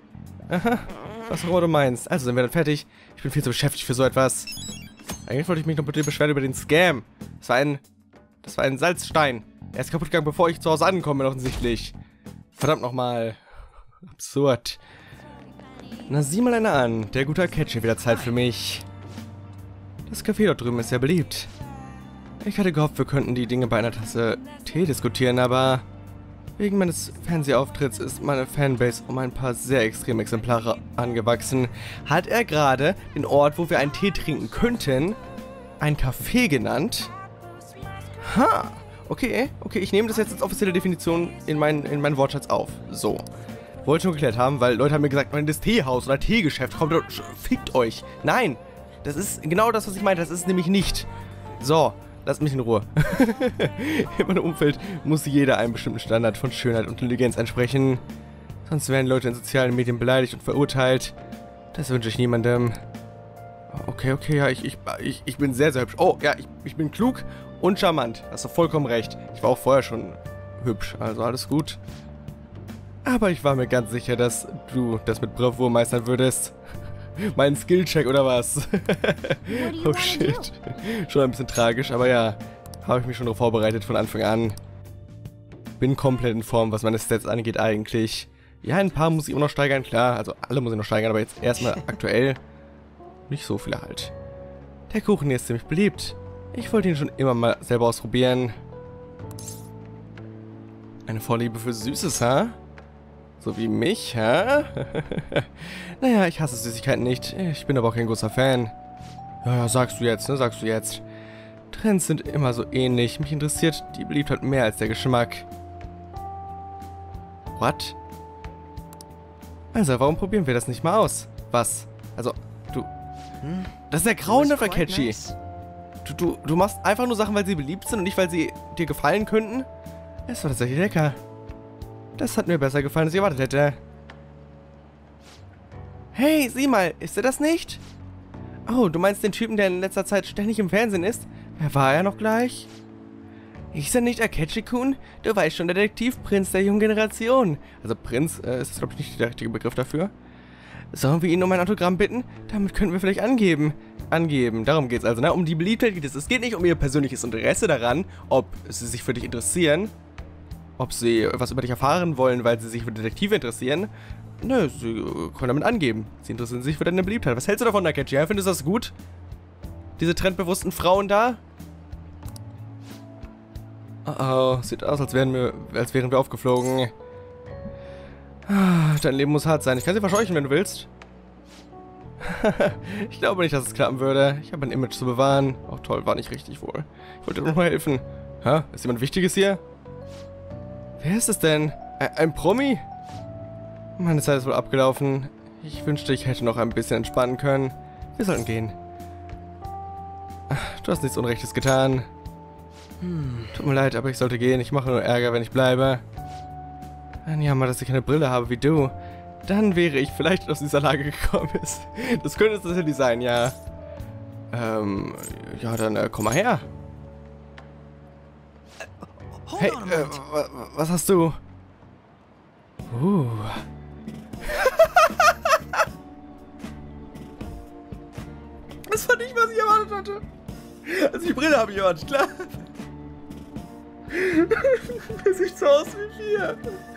A: Aha, was auch immer du meinst. Also sind wir dann fertig. Ich bin viel zu beschäftigt für so etwas. Eigentlich wollte ich mich noch mit dir beschweren über den Scam. Das war ein Salzstein. Er ist kaputt gegangen, bevor ich zu Hause ankomme, offensichtlich. Verdammt nochmal. Absurd. Na, sieh mal einer an. Der gute Akechi wieder Zeit für mich. Das Café dort drüben ist sehr beliebt. Ich hatte gehofft, wir könnten die Dinge bei einer Tasse Tee diskutieren, aber wegen meines Fernsehaufitts ist meine Fanbase um ein paar sehr extreme Exemplare angewachsen. Hat er gerade den Ort, wo wir einen Tee trinken könnten, ein Café genannt? Ha! Okay, ich nehme das jetzt als offizielle Definition in meinen Wortschatz auf. So. Wollte schon geklärt haben, weil Leute haben mir gesagt, das Teehaus oder Teegeschäft, kommt, fickt euch. Nein! Das ist genau das, was ich meine. Das ist nämlich nicht. So. Lasst mich in Ruhe. In meinem Umfeld muss jeder einem bestimmten Standard von Schönheit und Intelligenz entsprechen. Sonst werden Leute in sozialen Medien beleidigt und verurteilt. Das wünsche ich niemandem. Okay, ja, ich bin sehr, sehr hübsch. Oh, ja, ich bin klug und charmant. Hast du vollkommen recht. Ich war auch vorher schon hübsch, also alles gut. Aber ich war mir ganz sicher, dass du das mit Bravour meistern würdest. Mein Skillcheck oder was? Oh shit. Schon ein bisschen tragisch, aber ja. Habe ich mich schon darauf vorbereitet von Anfang an. Bin komplett in Form, was meine Stats angeht eigentlich. Ja, ein paar muss ich immer noch steigern, klar. Also alle muss ich noch steigern, aber jetzt erstmal aktuell nicht so viele halt. Der Kuchen hier ist ziemlich beliebt. Ich wollte ihn schon immer mal selber ausprobieren. Eine Vorliebe für Süßes, ha? So wie mich, hä? Naja, ich hasse Süßigkeiten nicht. Ich bin aber auch kein großer Fan. Ja, sagst du jetzt, ne? Sagst du jetzt. Trends sind immer so ähnlich. Mich interessiert die Beliebtheit mehr als der Geschmack. What? Also, warum probieren wir das nicht mal aus? Was? Also, du... Das ist der grauende Akechi. Du machst einfach nur Sachen, weil sie beliebt sind und nicht, weil sie dir gefallen könnten? Es war tatsächlich lecker. Das hat mir besser gefallen, als ich erwartet hätte. Hey, sieh mal, ist er das nicht? Oh, du meinst den Typen, der in letzter Zeit ständig im Fernsehen ist? Wer war er noch gleich? Ist er nicht Akechi-kun? Du weißt schon, der Detektivprinz der jungen Generation. Also Prinz, ist das glaube ich nicht der richtige Begriff dafür. Sollen wir ihn um ein Autogramm bitten? Damit könnten wir vielleicht angeben. Darum geht's also, ne? Um die Beliebtheit geht es. Es geht nicht um ihr persönliches Interesse daran, ob sie sich für dich interessieren. Ob sie was über dich erfahren wollen, weil sie sich für Detektive interessieren. Nö, sie können damit angeben. Sie interessieren sich für deine Beliebtheit. Was hältst du davon, Akechi? Ja, findest du das gut? Diese trendbewussten Frauen da? Oh, sieht aus, als wären wir aufgeflogen. Dein Leben muss hart sein. Ich kann sie verscheuchen, wenn du willst. Ich glaube nicht, dass es klappen würde. Ich habe ein Image zu bewahren. Oh toll, war nicht richtig wohl. Ich wollte dir nur helfen. Hä? Ist jemand Wichtiges hier? Wer ist es denn? Ein Promi? Meine Zeit ist wohl abgelaufen. Ich wünschte, ich hätte noch ein bisschen entspannen können. Wir sollten gehen. Du hast nichts Unrechtes getan. Tut mir leid, aber ich sollte gehen. Ich mache nur Ärger, wenn ich bleibe. Ein Jammer, dass ich keine Brille habe wie du. Dann wäre ich vielleicht aus dieser Lage gekommen. Das könnte es tatsächlich sein, ja. Ja, dann komm mal her. Hey, was hast du? Das war nicht, was ich erwartet hatte. Also die Brille habe ich erwartet, klar. Er sieht so aus wie wir.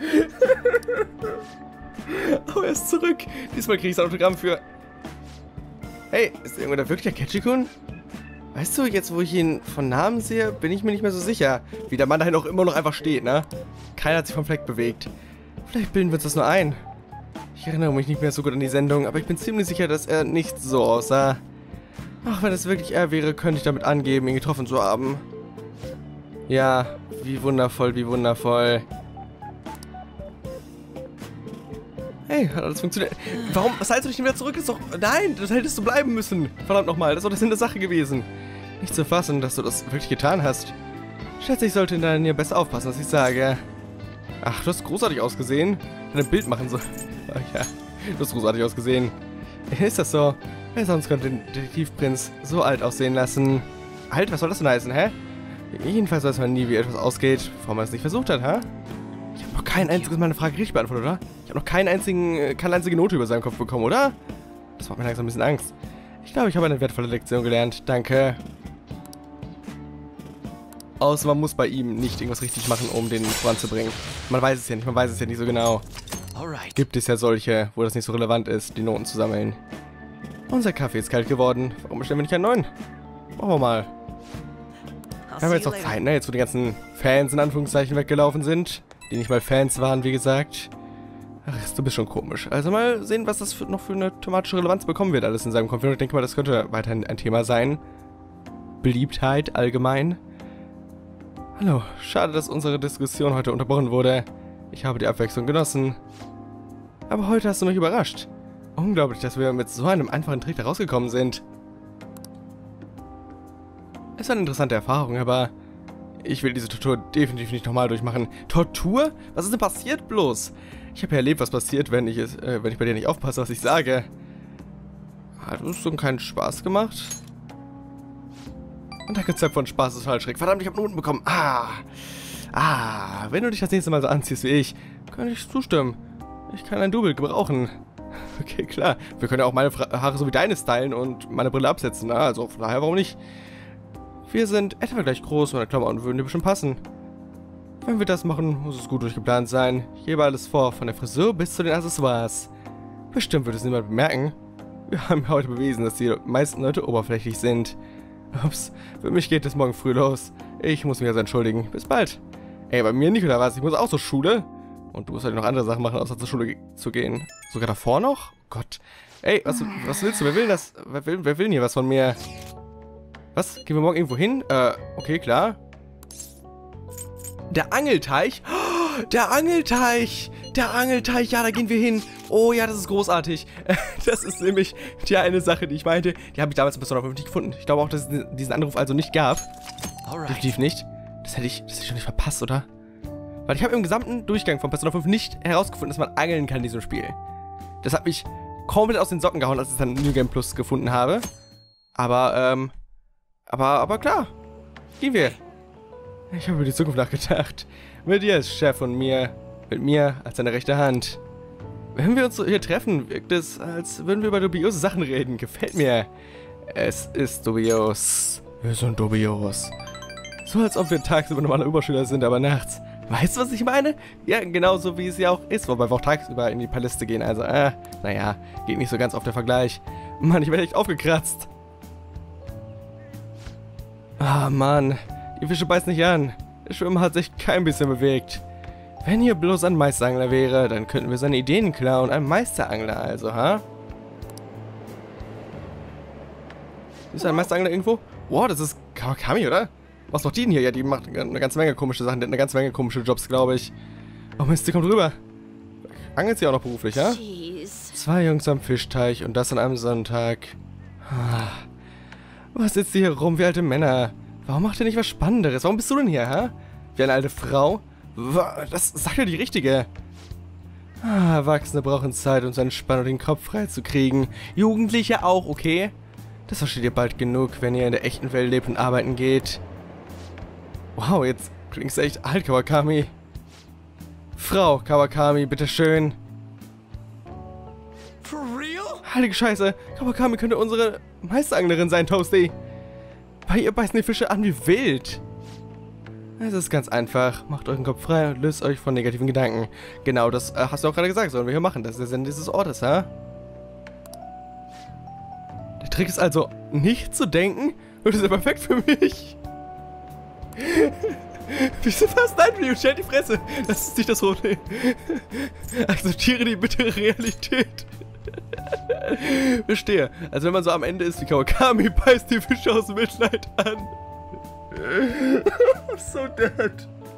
A: Aber er ist zurück. Diesmal kriege ich ein Autogramm für... Hey, ist irgendwo da wirklich Akechi-kun? Weißt du, jetzt wo ich ihn von Namen sehe, bin ich mir nicht mehr so sicher, wie der Mann dahin auch immer noch einfach steht, ne? Keiner hat sich vom Fleck bewegt. Vielleicht bilden wir uns das nur ein. Ich erinnere mich nicht mehr so gut an die Sendung, aber ich bin ziemlich sicher, dass er nicht so aussah. Ach, wenn es wirklich er wäre, könnte ich damit angeben, ihn getroffen zu haben. Ja, wie wundervoll, wie wundervoll. Hey, hat alles funktioniert. Warum? Was heißt du nicht wieder zurück? Ist doch... Nein, das hättest du bleiben müssen. Verdammt nochmal, das ist doch der Sinn der Sache gewesen. Nicht zu fassen, dass du das wirklich getan hast. Schätze, ich sollte in deiner Nähe besser aufpassen, was ich sage. Ach, du hast großartig ausgesehen. Ein Bild machen soll. Ach ja, du hast großartig ausgesehen. Ist das so? Wer sonst könnte den Detektivprinz so alt aussehen lassen? Alt? Was soll das denn heißen, hä? Jedenfalls weiß man nie, wie etwas ausgeht, bevor man es nicht versucht hat, hä? Ich habe noch kein einziges Mal eine Frage richtig beantwortet, oder? Ich habe noch keine einzige Note über seinen Kopf bekommen, oder? Das macht mir langsam ein bisschen Angst. Ich glaube, ich habe eine wertvolle Lektion gelernt. Danke. Außer man muss bei ihm nicht irgendwas richtig machen, um den voranzubringen. Man weiß es ja nicht so genau. Gibt es ja solche, wo das nicht so relevant ist, die Noten zu sammeln. Unser Kaffee ist kalt geworden. Warum bestellen wir nicht einen neuen? Machen wir mal. Wir haben jetzt noch Zeit, ne? Jetzt, wo die ganzen Fans in Anführungszeichen weggelaufen sind. Die nicht mal Fans waren, wie gesagt. Ach, du bist schon komisch. Also mal sehen, was das noch für eine thematische Relevanz bekommen wird, alles in seinem Konflikt. Ich denke mal, das könnte weiterhin ein Thema sein. Beliebtheit allgemein. Hallo, schade, dass unsere Diskussion heute unterbrochen wurde. Ich habe die Abwechslung genossen. Aber heute hast du mich überrascht. Unglaublich, dass wir mit so einem einfachen Trick da rausgekommen sind. Es war eine interessante Erfahrung, aber ich will diese Tortur definitiv nicht nochmal durchmachen. Tortur? Was ist denn passiert bloß? Ich habe ja erlebt, was passiert, wenn ich bei dir nicht aufpasse, was ich sage. Hat uns so keinen Spaß gemacht? Und dein Konzept von Spaß ist falsch schräg. Verdammt, ich habe Noten bekommen. Wenn du dich das nächste Mal so anziehst wie ich, kann ich zustimmen. Ich kann ein Double gebrauchen. Okay, klar. Wir können ja auch meine Haare so wie deine stylen und meine Brille absetzen. Na, also von daher, warum nicht? Wir sind etwa gleich groß, meine Klamotten würden dir bestimmt passen. Wenn wir das machen, muss es gut durchgeplant sein. Ich gebe alles vor, von der Frisur bis zu den Accessoires. Bestimmt wird es niemand bemerken. Wir haben heute bewiesen, dass die meisten Leute oberflächlich sind. Ups, für mich geht es morgen früh los. Ich muss mich also entschuldigen. Bis bald. Ey, bei mir nicht, oder was? Ich muss auch zur Schule. Und du musst halt noch andere Sachen machen, außer zur Schule zu gehen. Sogar davor noch? Gott. Ey, was willst du? Wer will das? Wer will denn hier was von mir? Was? Gehen wir morgen irgendwo hin? Okay, klar. Der Angelteich? Oh, der Angelteich! Der Angelteich, ja, da gehen wir hin. Oh ja, das ist großartig. Das ist nämlich die eine Sache, die ich meinte. Die habe ich damals in Persona 5 nicht gefunden. Ich glaube auch, dass es diesen Anruf also nicht gab. Definitiv nicht. Das hätte ich schon nicht verpasst, oder? Weil ich habe im gesamten Durchgang von Persona 5 nicht herausgefunden, dass man angeln kann in diesem Spiel. Das hat mich komplett aus den Socken gehauen, als ich dann New Game Plus gefunden habe. Aber klar. Gehen wir. Ich habe über die Zukunft nachgedacht. Mit dir als Chef und mit mir als deine rechte Hand. Wenn wir uns so hier treffen, wirkt es, als würden wir über dubiose Sachen reden. Gefällt mir. Es ist dubios. Wir sind dubios. So als ob wir tagsüber normale Überschüler sind, aber nachts. Weißt du, was ich meine? Ja, genauso wie es ja auch ist, wobei wir auch tagsüber in die Paläste gehen. Also, naja, geht nicht so ganz auf der Vergleich. Mann, ich werde echt aufgekratzt. Ah, Mann. Die Fische beißen nicht an. Der Schwimmer hat sich kein bisschen bewegt. Wenn hier bloß ein Meisterangler wäre, dann könnten wir seine Ideen klauen. Ein Meisterangler also, ha? Ist ein Meisterangler irgendwo? Wow, das ist Kawakami, oder? Was macht die denn hier? Ja, die macht eine ganze Menge komische Sachen. Die hat eine ganze Menge komische Jobs, glaube ich. Oh Mist, die kommt rüber. Angelt sie auch noch beruflich, ja?
B: Jeez.
A: 2 Jungs am Fishteich und das an einem Sonntag. Was sitzt ihr hier rum wie alte Männer? Warum macht ihr nicht was Spannenderes? Warum bist du denn hier, hä? Wie eine alte Frau? Das sagt ja die Richtige. Erwachsene brauchen Zeit, um zu entspannen und den Kopf frei zu kriegen. Jugendliche auch, okay? Das versteht ihr bald genug, wenn ihr in der echten Welt lebt und arbeiten geht. Wow, jetzt klingst du echt alt, Kawakami. Frau Kawakami, bitteschön.
D: For real?
A: Heilige Scheiße, Kawakami könnte unsere Meisteranglerin sein, Toasty. Bei ihr beißen die Fische an wie wild. Es ist ganz einfach. Macht euren Kopf frei und löst euch von negativen Gedanken. Genau, das hast du auch gerade gesagt, sollen wir hier machen. Das ist der Sinn dieses Ortes, ha? Der Trick ist also, nicht zu denken. Und das ist ja perfekt für mich. Wieso fast ein Video? Stell die Fresse. Das ist nicht das Rote. Akzeptiere die bittere Realität. Verstehe. Also wenn man so am Ende ist wie Kawakami, beißt die Fische aus Mitleid an. So dead.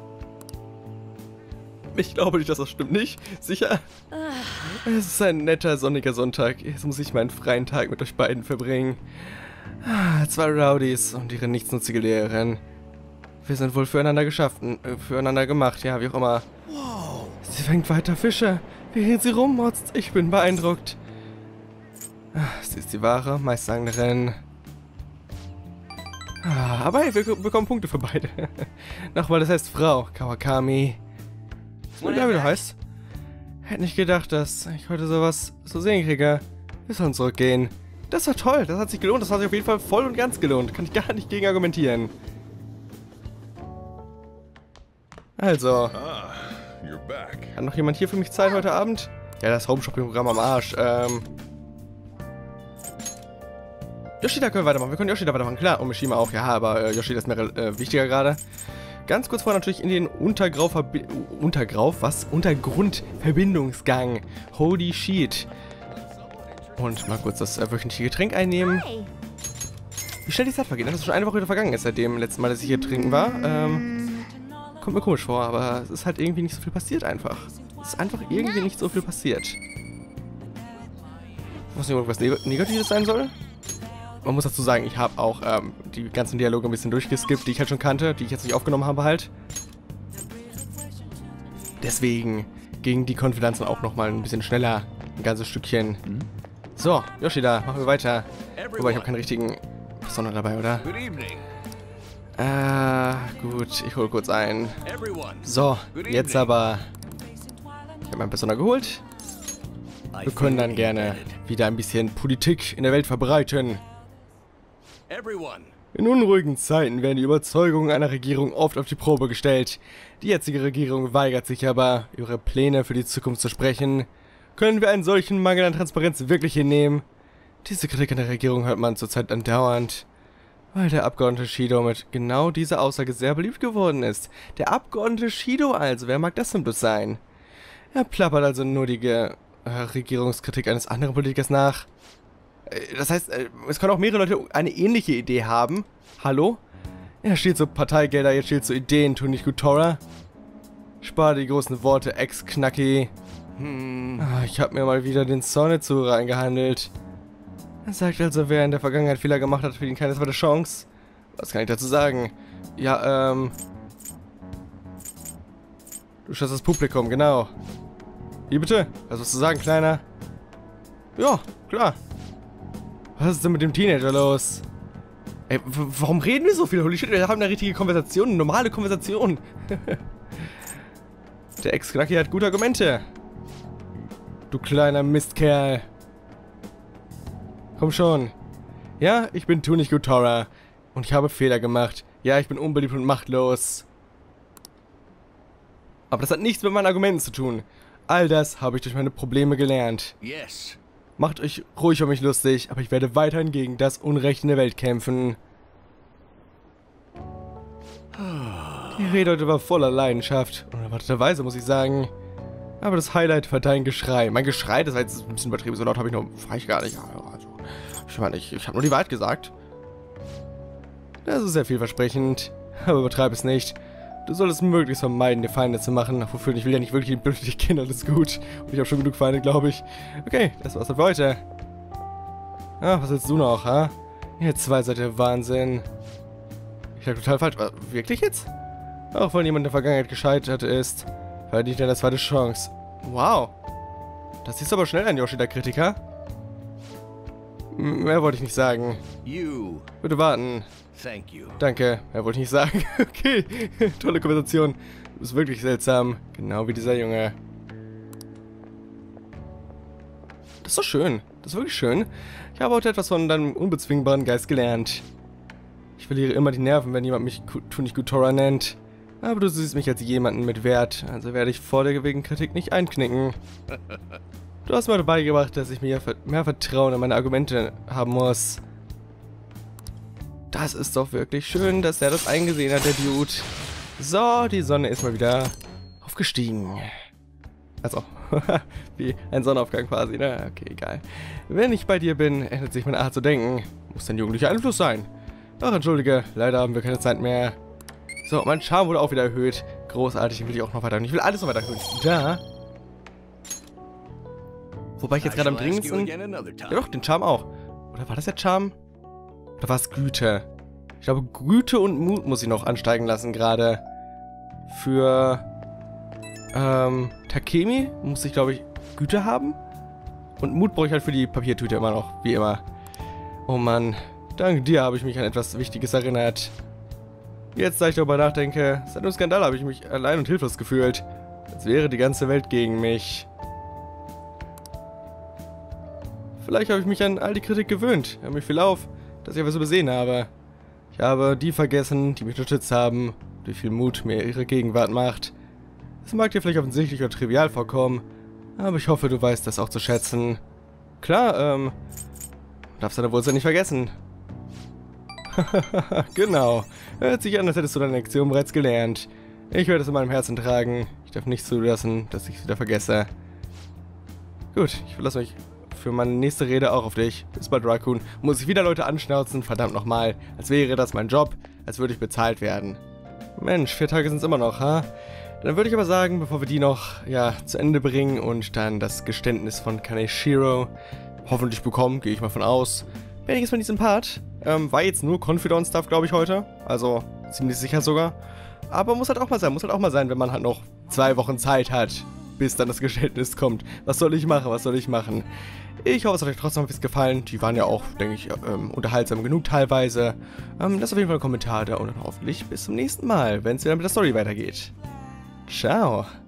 A: Ich glaube nicht, dass das stimmt nicht. Sicher? Es ist ein netter, sonniger Sonntag. Jetzt muss ich meinen freien Tag mit euch beiden verbringen. 2 Rowdies und ihre nichtsnutzige Lehrerin. Wir sind wohl füreinander gemacht, ja, wie auch immer. Sie fängt weiter Fische. Während sie rummotzt, ich bin beeindruckt. Sie ist die wahre Meisteranglerin. Aber hey, wir bekommen Punkte für beide. Nochmal, das heißt Frau Kawakami. Ist mir egal, wie du heißt. Hätte nicht gedacht, dass ich heute sowas zu sehen kriege. Wir sollen zurückgehen. Das war toll, das hat sich gelohnt, das hat sich auf jeden Fall voll und ganz gelohnt. Kann ich gar nicht gegen argumentieren. Also. Hat noch jemand hier für mich Zeit heute Abend? Ja, das Home-Shopping-Programm am Arsch. Yoshida können wir weitermachen. Wir können Yoshida weitermachen, klar. Und Mishima auch, ja, aber Yoshida ist mir wichtiger gerade. Ganz kurz vorher natürlich in den Untergrundverbindungsgang. Holy shit. Und mal kurz das wöchentliche Getränk einnehmen. Wie schnell die Zeit vergeht. Das ist schon eine Woche vergangen ist seit dem letzten Mal, dass ich hier trinken war. Kommt mir komisch vor, aber es ist halt irgendwie nicht so viel passiert einfach. Es ist einfach irgendwie nicht so viel passiert. Ich weiß nicht, ob was Negatives sein soll. Man muss dazu sagen, ich habe auch die ganzen Dialoge ein bisschen durchgeskippt, die ich halt schon kannte, die ich jetzt nicht aufgenommen habe halt. Deswegen ging die Konfidenz dann auch nochmal ein bisschen schneller. Ein ganzes Stückchen. So, Yoshida, machen wir weiter. Wobei, ich habe keinen richtigen Persona dabei, oder? Gut, ich hole kurz ein. So, jetzt aber. Ich habe meinen Persona geholt. Wir können dann gerne wieder ein bisschen Politik in der Welt verbreiten. In unruhigen Zeiten werden die Überzeugungen einer Regierung oft auf die Probe gestellt. Die jetzige Regierung weigert sich aber, ihre Pläne für die Zukunft zu sprechen. Können wir einen solchen Mangel an Transparenz wirklich hinnehmen? Diese Kritik an der Regierung hört man zurzeit andauernd, weil der Abgeordnete Shido mit genau dieser Aussage sehr beliebt geworden ist. Der Abgeordnete Shido also, wer mag das denn bloß sein? Er plappert also nur die Regierungskritik eines anderen Politikers nach. Das heißt, es können auch mehrere Leute eine ähnliche Idee haben. Hallo? Er steht so Parteigelder, jetzt steht so Ideen, tun nicht gut, Tora. Spar die großen Worte, Ex-Knacki. Ich habe mir mal wieder den Zornezu reingehandelt. Er sagt also, wer in der Vergangenheit Fehler gemacht hat, für ihn keine zweite Chance. Was kann ich dazu sagen? Ja, du schaust das Publikum, genau. Wie bitte? Was willst du sagen, Kleiner? Ja, klar. Was ist denn mit dem Teenager los? Ey, warum reden wir so viel? Holy shit, wir haben eine richtige Konversation, eine normale Konversation. Der Ex-Knacki hat gute Argumente. Du kleiner Mistkerl. Komm schon. Ja, ich bin Tunic Tora. Und ich habe Fehler gemacht. Ja, ich bin unbeliebt und machtlos. Aber das hat nichts mit meinen Argumenten zu tun. All das habe ich durch meine Probleme gelernt.
D: Yes.
A: Macht euch ruhig um mich lustig, aber ich werde weiterhin gegen das Unrecht in der Welt kämpfen. Die Rede heute war voller Leidenschaft. Unerwarteterweise, muss ich sagen. Aber das Highlight war dein Geschrei. Mein Geschrei, das war jetzt ein bisschen übertrieben. So laut habe ich noch... War ich gar nicht. Also, ich meine, ich habe nur die Wahrheit gesagt. Das ist sehr vielversprechend. Aber übertreib es nicht. Du solltest möglichst vermeiden, dir Feinde zu machen. Wofür ich will ja nicht wirklich blöde Kinder, alles gut. Und ich habe schon genug Feinde, glaube ich. Okay, das war's für heute. Ah, was willst du noch, ha? Ihr zwei seid der Wahnsinn. Ich lag total falsch. Wirklich jetzt? Auch wenn jemand in der Vergangenheit gescheitert ist, verdient er eine zweite Chance. Wow. Das ist aber schnell ein Yoshida-Kritiker. Mehr wollte ich nicht sagen. Bitte warten.
D: Thank you.
A: Danke, mehr wollte ich nicht sagen. Okay, tolle Konversation. Du bist wirklich seltsam. Genau wie dieser Junge. Das ist doch schön. Das ist wirklich schön. Ich habe heute etwas von deinem unbezwingbaren Geist gelernt. Ich verliere immer die Nerven, wenn jemand mich Tunic Tora nennt. Aber du siehst mich als jemanden mit Wert, also werde ich vor der wegen Kritik nicht einknicken. Du hast mir beigebracht, dass ich mir mehr Vertrauen in meine Argumente haben muss. Das ist doch wirklich schön, dass er das eingesehen hat, der Dude. So, die Sonne ist mal wieder aufgestiegen. Also, wie ein Sonnenaufgang quasi, ne? Okay, egal. Wenn ich bei dir bin, ändert sich meine Art zu denken. Muss ein jugendlicher Einfluss sein. Ach, entschuldige, leider haben wir keine Zeit mehr. So, mein Charme wurde auch wieder erhöht. Großartig, den will ich auch noch weiter erhöhen. Ich will alles noch weiter erhöhen. Da. Wobei ich jetzt gerade am dringendsten... Ja doch, den Charme auch. Oder war das der Charme? Oder war es Güte? Ich glaube, Güte und Mut muss ich noch ansteigen lassen gerade. Für... Takemi muss ich, glaube ich, Güte haben. Und Mut brauche ich halt für die Papiertüte immer noch, wie immer. Oh Mann, dank dir habe ich mich an etwas Wichtiges erinnert. Jetzt, da ich darüber nachdenke, seit dem Skandal habe ich mich allein und hilflos gefühlt. Als wäre die ganze Welt gegen mich. Vielleicht habe ich mich an all die Kritik gewöhnt. Hör mir viel auf, dass ich etwas übersehen habe. Ich habe die vergessen, die mich unterstützt haben, wie viel Mut mir ihre Gegenwart macht. Es mag dir vielleicht offensichtlich oder trivial vorkommen, aber ich hoffe, du weißt das auch zu schätzen. Klar, darfst deine Wurzeln nicht vergessen. Genau. Hört sich an, als hättest du deine Lektion bereits gelernt. Ich werde es in meinem Herzen tragen. Ich darf nicht zulassen, dass ich es wieder vergesse. Gut, ich verlasse mich für meine nächste Rede auch auf dich. Bis bald, Raccoon. Muss ich wieder Leute anschnauzen? Verdammt nochmal. Als wäre das mein Job. Als würde ich bezahlt werden. Mensch, 4 Tage sind es immer noch, ha? Dann würde ich aber sagen, bevor wir die noch, ja, zu Ende bringen und dann das Geständnis von Kaneshiro hoffentlich bekommen, gehe ich mal von aus, beende ich jetzt von diesem Part. War jetzt nur Confidant-Stuff, glaube ich, heute. Also, ziemlich sicher sogar. Aber muss halt auch mal sein, wenn man halt noch 2 Wochen Zeit hat, bis dann das Geständnis kommt. Was soll ich machen? Ich hoffe, es hat euch trotzdem etwas gefallen. Die waren ja auch, denke ich, unterhaltsam genug teilweise. Lasst auf jeden Fall einen Kommentar da und dann hoffentlich bis zum nächsten Mal, wenn es wieder mit der Story weitergeht. Ciao.